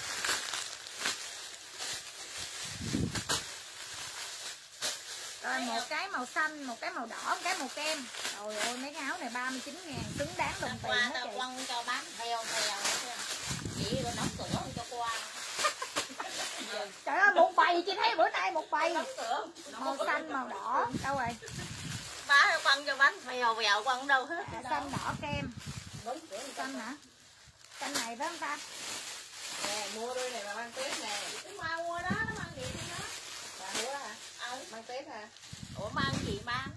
Rồi một cái màu xanh, một cái màu đỏ, một cái màu kem. Trời ơi mấy cái áo này 39.000 xứng đáng đồng tiền đó chị. Quăng cho bán theo chị rồi đóng cửa cho qua. Trời ơi một bầy chị thấy bữa nay một bầy màu xanh màu đỏ đâu rồi Bán quăng cho bán vèo quăng đâu hết. Xanh đỏ kem. Xanh hả? Xanh này phải không ta? Nè mua đôi này mà mang Tết nè. Cái mau mua đó nó mang gì đó. Bà mua đó hả? Mang Tết hả? Ủa mang gì mang?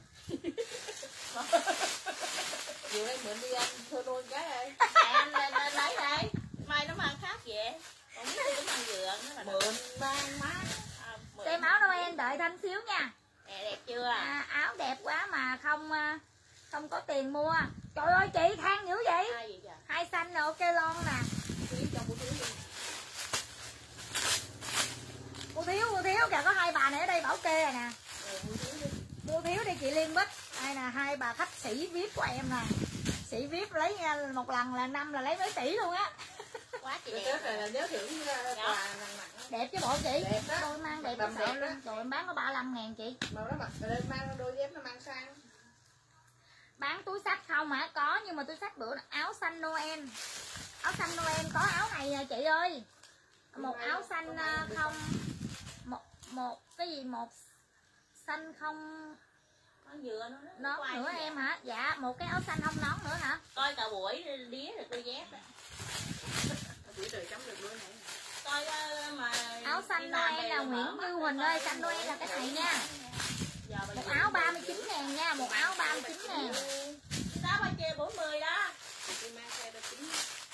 Chiều nay mượn đi ăn thưa luôn cái đây. Em lên lấy đây. Mai nó mang khác vậy. Còn biết tôi mang dừa nó là mượn mang má. Xem áo Noel đợi Thanh xíu nha. Đẹp chưa? Áo đẹp quá mà không có tiền mua. Trời ơi chị than dữ vậy? Hai xanh nè, ok lon nè. Cô thiếu kìa, có hai bà này ở đây bảo kê rồi nè. Cô thiếu đi chị Liên Bích. Đây nè, hai bà khách sĩ VIP của em nè. Sĩ VIP lấy một lần là năm là lấy mấy tỷ luôn á. Quá chị Tết đẹp. này là nhớ thưởng quà nặng. Đẹp chứ bộ chị. Đẹp đó. Tôi mang đẹp lắm đẹp luôn. Rồi em bán có 35.000 chị. Màu đó mặc lên mang đôi dép nó mang sang. Bán túi xách không hả? Có, nhưng mà túi xách bữa áo xanh Noel. Áo xanh Noel có áo này nè chị ơi. Một áo xanh không một cái gì một xanh không nón nữa em hả? Dạ, một cái áo xanh không nón nữa hả? Coi cả buổi đía rồi tôi dép đó. Buổi trời chấm được đôi này. Coi mà áo xanh Noel là Nguyễn Như Huỳnh ơi, xanh Noel là cái này nha. Một áo 39.000 nha, một áo 39.000. Đó ba chê 40 đó. Tôi mang xe đã tính.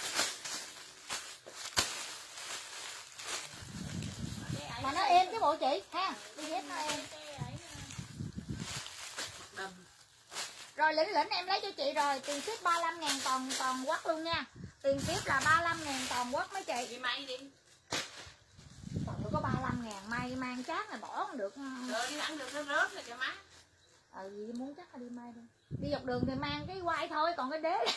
Mà nó êm cái bộ chị ha, đi dép nó êm. Rồi lĩnh em lấy cho chị rồi, tiền ship 35.000 toàn quốc luôn nha. Tiền ship là 35.000 toàn quốc mấy chị. Đi may đi. Còn có 35.000 may mang chát này bỏ không được. Rồi đi ăn được nó rớt rồi cho má. Gì muốn chắc là đi may đi. Đi dọc đường thì mang cái quai thôi, còn cái đế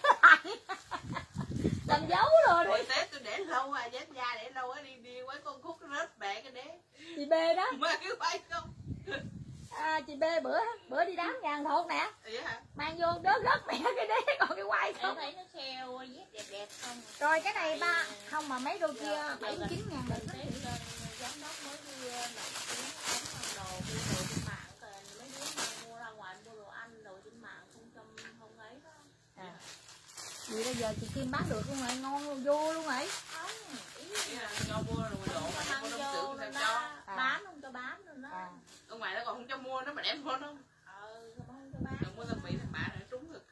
làm dấu rồi đi. Hồi Tết tôi để lâu dép da để lâu á, đi quấy con khúc rớt bẻ cái đế. Chị B đó. Mà cái quay không. Chị B bữa đi đám Ngàn Thột nè. Vậy hả? Mang vô rớt mẹ cái đế còn cái quai không. Thấy nó treo dép đẹp không. Rồi cái này ba không mà mấy đôi kia 79.000 được. Giám đốc mới đi nộp tiếng đồ mua đồ trên mạng rồi mấy đứa mua ra ngoài mua đồ ăn đồ trên mạng không ấy đó. Vậy bây giờ chị Kim bán được luôn rồi, ngon luôn, vô luôn rồi. Không, ý là cho mua đồ đồ mà có đông sưởng phải cho. Bán không cho bán luôn đó. Ở ngoài nó còn không cho mua nó mà đem vô không? Không cho bán. Đừng mua tầm bị thằng bạn nó trúng thực.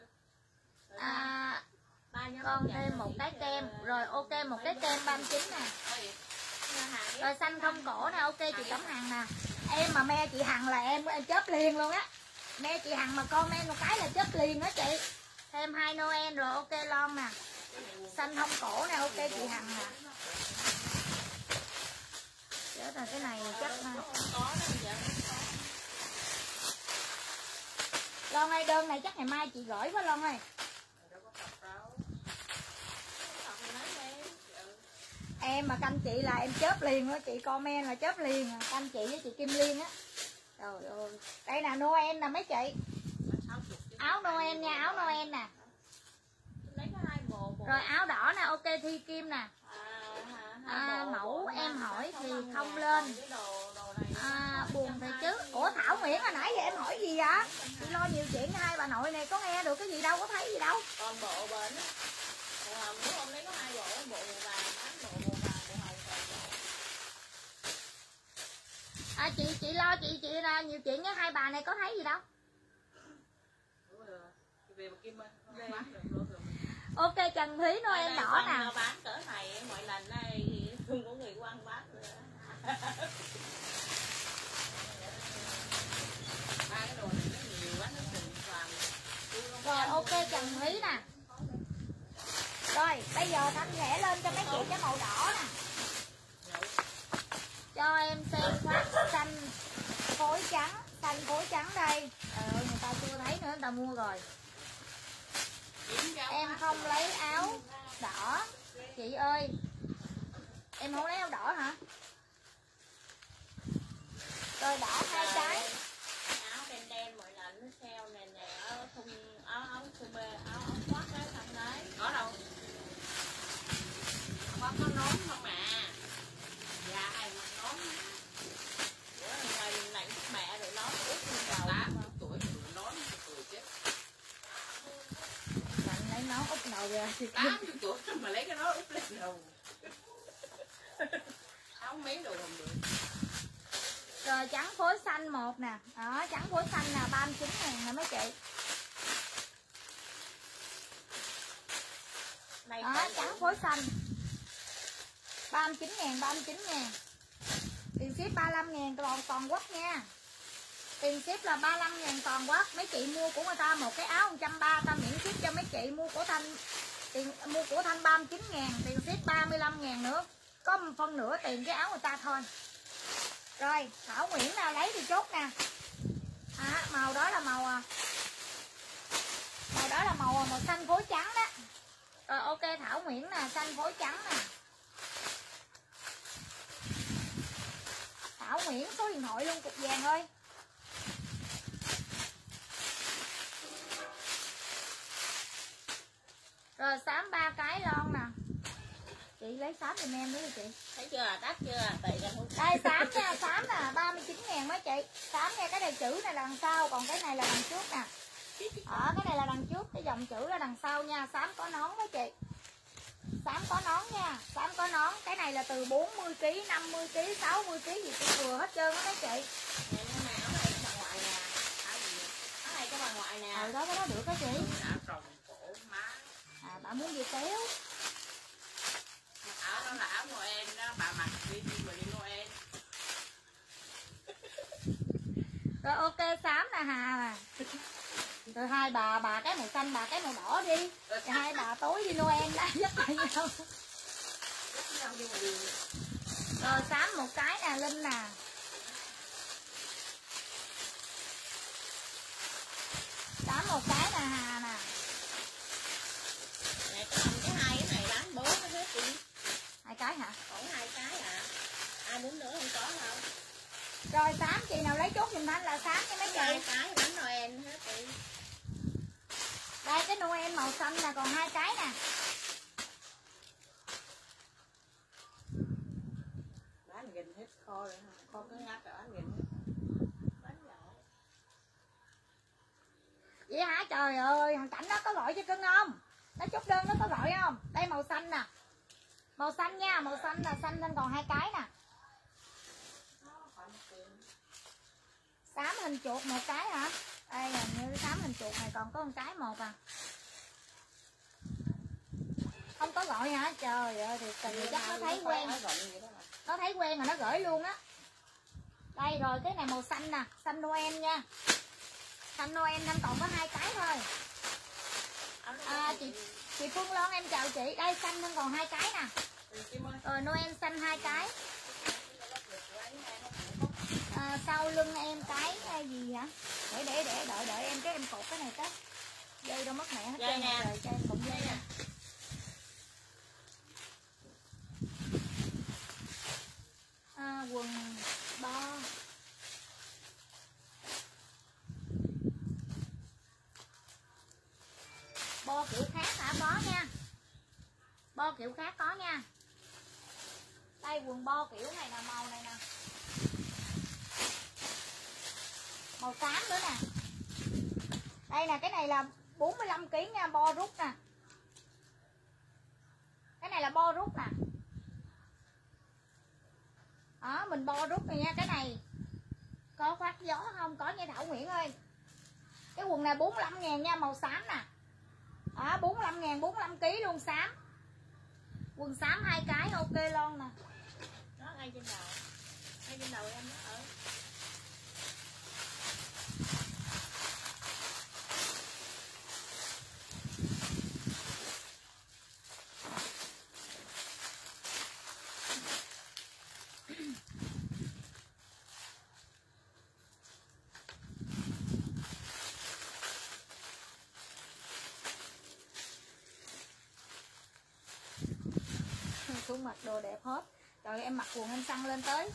Con thêm một cái kem. Rồi ok một cái kem 39 nè. Rồi xanh không cổ nè, ok chị Cẩm Hằng nè. Em mà me chị Hằng là em chớp liền luôn á. Me chị Hằng mà con em một cái là chớp liền đó chị. Thêm 2 Noel rồi, ok Lon nè. Xanh hông cổ nè, ok chị Hằng nè. Chết rồi, cái này chắc Lon ơi, đơn này chắc ngày mai chị gửi quá Lon ơi. Em mà canh chị là em chớp liền đó, chị comment là chớp liền à. Canh chị với chị Kim Liên á. Trời ơi. Đây là Noel nè mấy chị. Áo Noel nha, áo Noel nè. Rồi áo đỏ nè, ok Thi Kim nè. Mẫu em hỏi thì không lên. Buồn thì chứ. Ủa Thảo Nguyễn hồi nãy giờ em hỏi gì vậy? Chị lo nhiều chuyện với hai bà nội này có nghe được cái gì đâu, có thấy gì đâu. Còn bộ bển á. Hôm nay có 2 bộ, bộ màu vàng, 8 bộ màu vàng, bộ hồng còn bộ. Chị lo chị là nhiều chuyện với hai bà này có thấy gì đâu. Ok Trần Thúy Noel đỏ nè. Bán cỡ này mọi lần này không có người quan bán nữa. Ba cái đồ này nó nhiều quá nó từng làm. Rồi ok Trần Thúy nè. Rồi bây giờ Thanh vẽ lên cho mấy chị cái màu đỏ nè. Cho em xem khoác xanh phối trắng. Xanh phối trắng đây. Người ta chưa thấy nữa, người ta mua rồi. Em không lấy áo đỏ chị ơi. Em không lấy áo đỏ hả? Rồi đỏ 2 cái. Áo đen đen mọi lần nó sale này nè, áo sơ bê, áo khoác đó xong đấy. Có đâu. Khoác có nón không à. Dạ ai mặc nón. Bữa ngày lạnh mẹ rồi nón ướt lên đầu. 80 tuổi rồi nón cười chết. Bạn lấy nón úp đầu ra. 80 tuổi mà lấy cái nón úp lên đầu. Áo mấy đồ không được. Rồi trắng phối xanh 1 nè. Đó, trắng phối xanh nè, 39.000 nè mấy chị. Đó, trắng phối xanh 39.000, 39.000. Tiền ship 35.000 toàn quốc nha. Tiền ship là 35.000 toàn quốc. Mấy chị mua của người ta một cái áo 130, ta miễn ship cho mấy chị. Mua của Thanh 39.000, tiền ship 35.000 nữa. Có một phân nửa tiền cái áo người ta thôi. Rồi Thảo Nguyễn nào lấy thì chốt nè. Màu đó là màu xanh phối trắng đó. Rồi ok Thảo Nguyễn nè, xanh phối trắng nè. Thảo Nguyễn số điện thoại luôn cục vàng ơi. Rồi xám 3 cái lon nè. Chị lấy xám giùm em nữa đi chị. Thấy chưa, đắt chưa, tùy ra không. Đây xám nha, xám nè, 39.000 mấy chị. Xám nha, cái này chữ này là đằng sau, còn cái này là đằng trước nè. Cái này là đằng trước, cái dòng chữ là đằng sau nha. Xám có nón mấy chị. Xám có nón nha, xám có nón. Cái này là từ 40kg, 50kg, 60kg gì cũng vừa hết trơn á mấy chị. Áo này có bà ngoại nè. Áo này có bà ngoại nè. Đó, cái đó được đó chị. Áo tròn cổ má. Bà muốn gì kéo. Áo đó là áo Noel đó, bà mặc đi Noel. Rồi ok xám nè Hà nè. Rồi hai bà cái màu xanh, bà cái màu đỏ đi. Rồi hai bà tối đi Noel đã dắt lại nhau. Rồi xám một cái nè Linh nè. Xám một cái nè Hà nè. Nè cái 2 cái này bán 4 cái hết đi. 2 cái hả? Còn 2 cái à. Ai muốn nữa không có đâu. Rồi xám chị nào lấy chốt giùm Thanh là xám cho mấy chị. 2 cái bánh Noel hết đi. Đây cái Noel màu xanh là còn 2 cái nè. Bán gần hết kho rồi ha. Kho cứ ngắt rồi bán gần hết. Bán giỏi. Vậy hả? Trời ơi, thằng Cảnh nó có gọi cho cưng không? Nó chốt đơn nó có gọi không? Đây màu xanh nè. Màu xanh nha, màu xanh là xanh nên còn 2 cái nè. Xám hình chuột một cái hả? Đây là như xám hình chuột này còn có một cái một à. Không có gọi hả? Trời ơi thì chắc nó thấy quen. Nó thấy quen mà nó gửi luôn á. Đây rồi cái này màu xanh nè, xanh Noel nha. Xanh Noel nên còn có 2 cái thôi. Chị Phương Loan em chào chị. Đây xanh hơn còn 2 cái nè. Noel xanh 2 cái. Sau lưng em cái gì hả? Để đợi em cái em cột cái này cái. Dây đâu mất mẹ hết trơn rồi, cho em cột dây nè. Quần bo. Bo kiểu khác hả? Có nha. Bo kiểu khác có nha. Đây quần bo kiểu này là màu này nè. Màu xám nữa nè. Đây nè, cái này là 45 kg nha, bo rút nè. Cái này là bo rút nè. Đó, mình bo rút này nha, cái này có khoác gió không? Có nha Thảo Nguyễn ơi. Cái quần này 45.000 nha, màu xám nè. Đó, 45.000, 45 kg luôn, xám. Quần xám 2 cái ok lon nè. Đó ngay trên đầu. Ngay trên đầu em đó ở. Xuống mặc đồ đẹp hết. Rồi em mặc quần em săn lên tới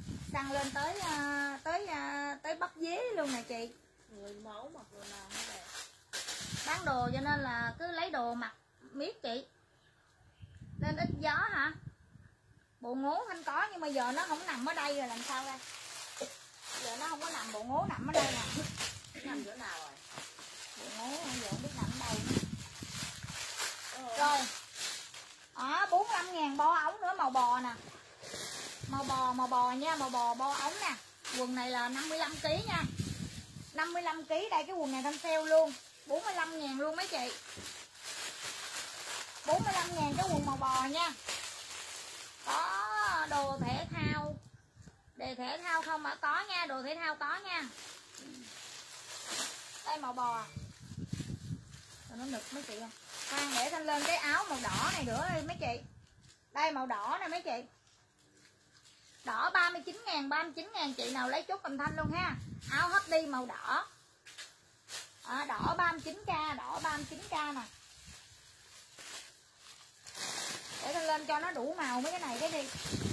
tới bắp dế luôn nè chị. Người mẫu mặc đồ nào cũng đẹp. Bán đồ cho nên là cứ lấy đồ mặc miết chị. Nên ít gió hả? Bộ ngố Thanh có nhưng mà giờ nó không nằm ở đây rồi làm sao ra? Giờ nó không có nằm, bộ ngố nằm ở đây nè. Nằm chỗ nào rồi? Bộ ngố giờ không biết nằm ở đâu nữa. Rồi. 45.000 bo ống nữa, màu bò nè. Màu bò nha, màu bò bo ống nè. Quần này là 55 kg nha. 55 kg đây, cái quần này thanh sale luôn. 45.000 luôn mấy chị. 45.000 cái quần màu bò nha. Có đồ thể thao. Đề thể thao không mà có nha, đồ thể thao có nha. Đây màu bò. Rồi nó nực mấy chị không? Khoan để Thanh lên cái áo màu đỏ này nữa đi mấy chị. Đây màu đỏ nè mấy chị. Đỏ 39.000, 39.000 chị nào lấy chốt cầm Thanh luôn ha. Áo hấp đi màu đỏ. Đỏ 39k, đỏ 39k nè. Để Thanh lên cho nó đủ màu mấy cái này cái đi.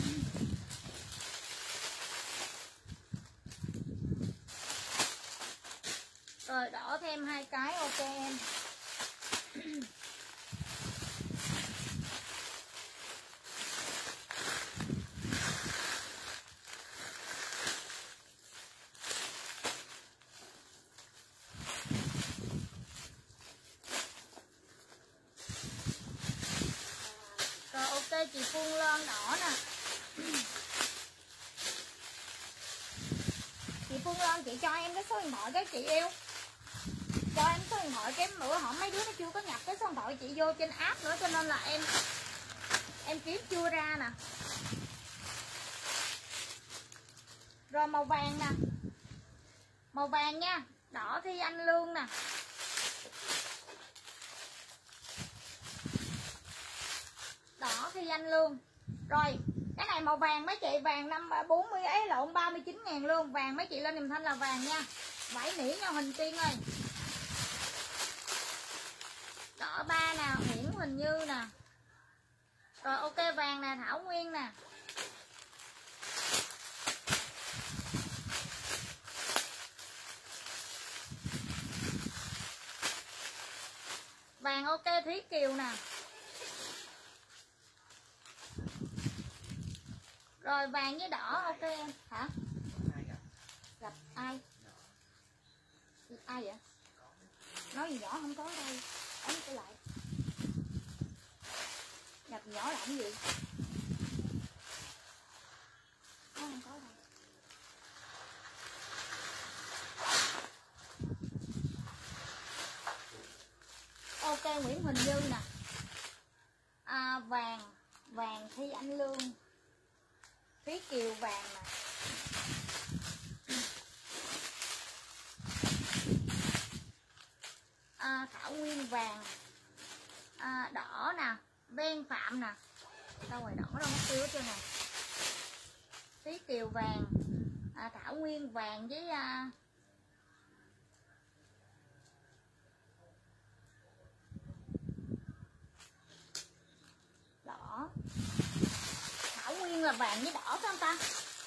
Rồi đỏ thêm 2 cái ok em. Rồi ok chị Phương Loan đỏ nè. Chị Phương Loan chị cho em cái số điện thoại cái chị yêu. Cho em số điện thoại cái bữa họ mấy đứa nó chưa có nhập cái số điện thoại chị vô trên app nữa cho nên là em kiếm chưa ra nè. Rồi màu vàng nè. Màu vàng nha, đỏ Thi Anh Lương nè. Đỏ Thi Anh Lương. Rồi, cái này màu vàng mấy chị, vàng 40 ấy lộn 39.000 luôn, vàng mấy chị lên niềm Thanh là vàng nha. Vải nỉ nha Huỳnh Tiên ơi. Đỏ 3 nè, Nguyễn Huỳnh Như nè. Rồi ok vàng nè, Thảo Nguyên nè. Vàng ok Thúy Kiều nè. Rồi vàng với đỏ ok em. Hả? Gặp ai? Ai vậy? Nói gì nhỏ không có đây. Ấn trở lại. Gặp nhỏ làm gì? Nó không có đây. Ok Nguyễn Huỳnh Như nè. Vàng Thi Anh Lương. Thúy Kiều vàng nè. Thảo Nguyên vàng. đỏ nè, ven phạm nè, đâu rồi, đỏ đâu mất tiêu hết trơn nè, tí kiều vàng, thảo nguyên vàng với đỏ, thảo nguyên là vàng với đỏ phải không ta?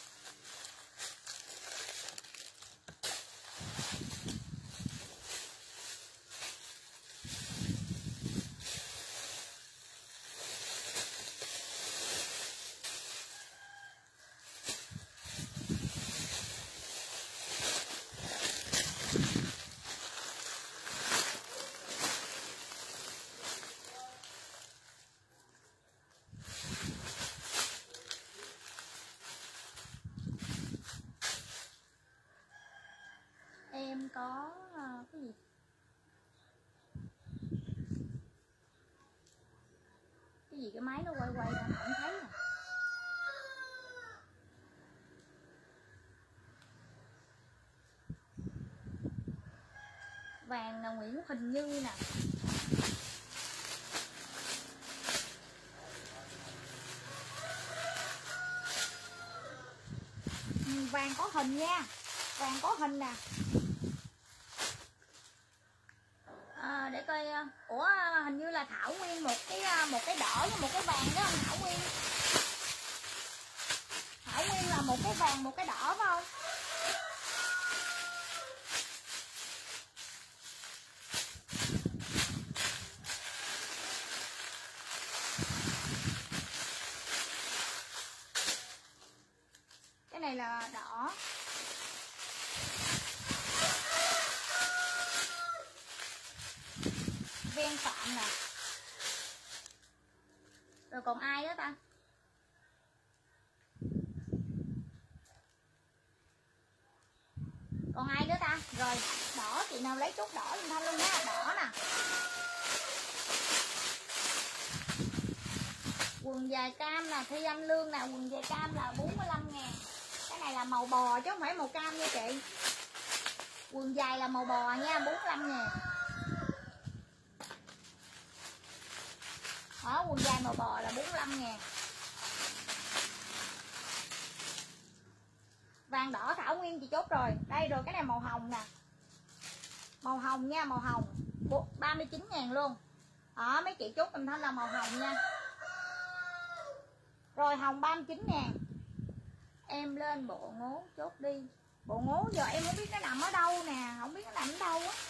Em có cái gì cái máy nó quay quay ra không thấy nè. Vàng là Nguyễn Huỳnh Như nè, vàng có hình nha, vàng có hình nè. Để coi, ủa hình như là thảo nguyên một cái đỏ với một cái vàng đó không Thảo Nguyên? Thảo Nguyên là một cái vàng một cái đỏ phải không? Cái này là đỏ. Ven phạm nè. Rồi còn ai đó ta? Còn ai nữa ta? Rồi đỏ, chị nào lấy chút đỏ giùm Thanh luôn á. Đỏ nè. Quần dài cam nè, Thi Anh Lương nè. Quần dài cam là 45.000. Cái này là màu bò chứ không phải màu cam nha chị. Quần dài là màu bò nha, 45.000. Đó, quần dài màu bò là 45.000. Vàng đỏ Thảo Nguyên chị chốt rồi. Đây rồi, cái này màu hồng nè. Màu hồng nha, màu hồng 39.000 luôn. Đó, mấy chị chốt giùm Thanh là màu hồng nha. Rồi hồng 39.000. Em lên bộ ngố chốt đi. Bộ ngố giờ em không biết nó nằm ở đâu nè. Không biết nó nằm ở đâu á.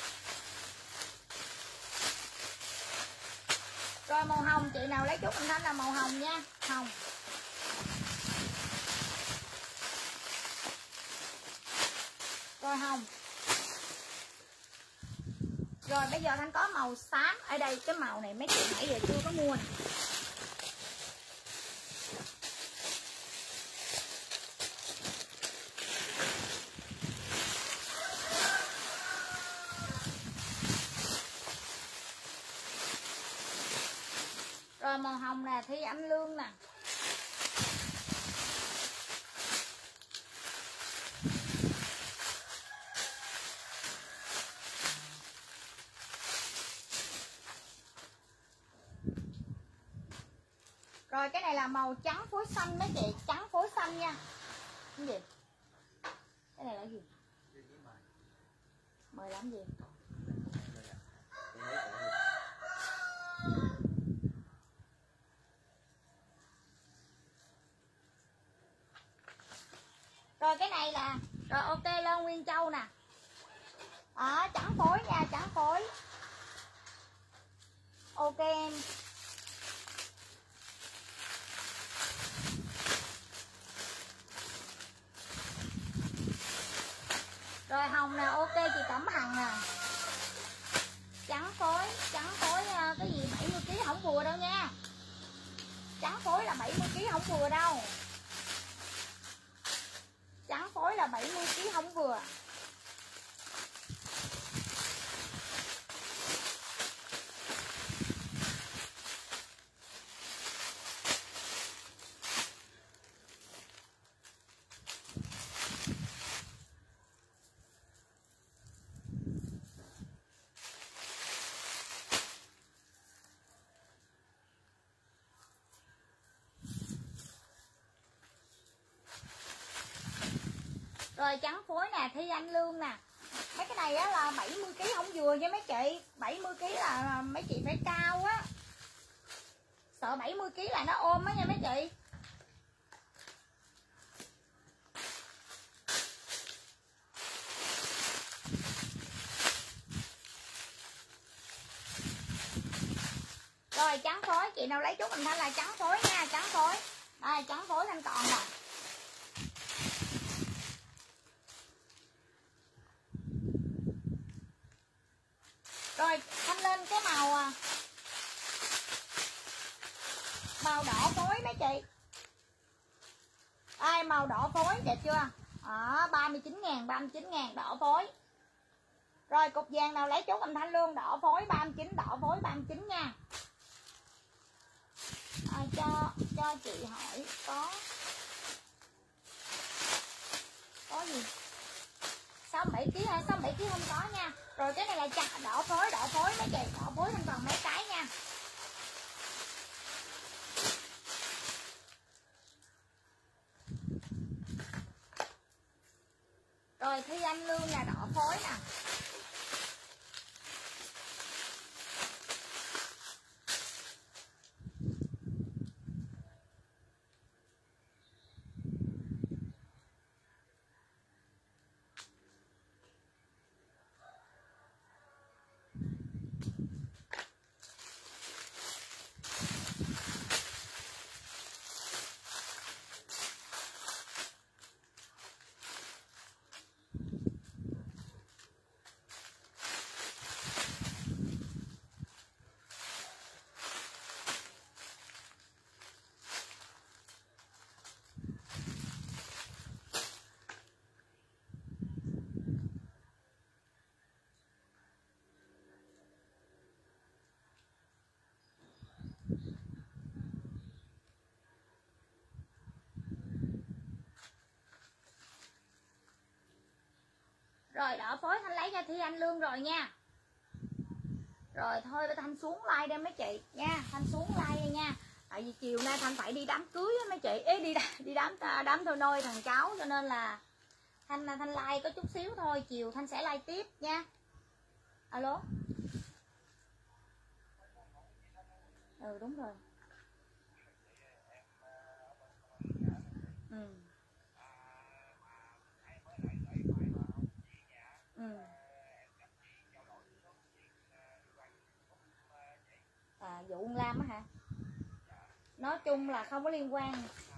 Rồi màu hồng, chị nào lấy chút giùm Thanh là màu hồng nha. Hồng. Rồi hồng. Rồi bây giờ Thanh có màu xám. Ở đây cái màu này mấy chị nãy giờ chưa có mua nè. Rồi màu hồng nè, Thi Anh Lương nè. Rồi cái này là màu trắng phối xanh mấy chị, trắng phối xanh nha. Cái gì? Cái này là gì? Mời làm gì? Rồi cái này là rồi ok lên Nguyên Châu nè. Đó, trắng phối nha, trắng phối. Ok em. Rồi hồng nè, ok chị Cẩm Hằng nè. Trắng phối cái gì 70 kg không vừa đâu nha. Trắng phối là 70 kg không vừa đâu. Trắng phối là 70 kg không vừa. Rồi trắng phối nè, Thi Anh Lương nè. Mấy cái này á là 70kg không vừa nha mấy chị. 70kg là mấy chị phải cao á. Sợ 70kg là nó ôm á nha mấy chị. Rồi trắng phối, chị nào lấy chút mình Thanh là trắng phối nha, trắng phối. Đây trắng phối Thanh còn nè. Rồi Thanh lên cái màu đỏ phối mấy chị. Ai màu đỏ phối đẹp chưa? 39.000, 39.000 đỏ phối. Rồi cục vàng nào lấy chút mình Thanh luôn, đỏ phối 39, đỏ phối 39 nha. Cho chị hỏi có gì 67kg hay 67kg không có nha. Rồi cái này là đỏ phối mấy chị, đỏ phối Thanh còn mấy cái nha. Rồi Thi Anh Lương là đỏ phối nè. Rồi đỏ phối Thanh lấy cho Thi Anh Lương rồi nha. Rồi thôi Thanh xuống like đây mấy chị nha, Thanh xuống like đây nha. Tại vì chiều nay Thanh phải đi đám cưới á mấy chị. Đi đám thôi nôi thằng cháu, cho nên là Thanh like có chút xíu thôi, chiều Thanh sẽ like tiếp nha. Alo. Ừ đúng rồi. Vụ Lam á hả? Nói chung là không có liên quan.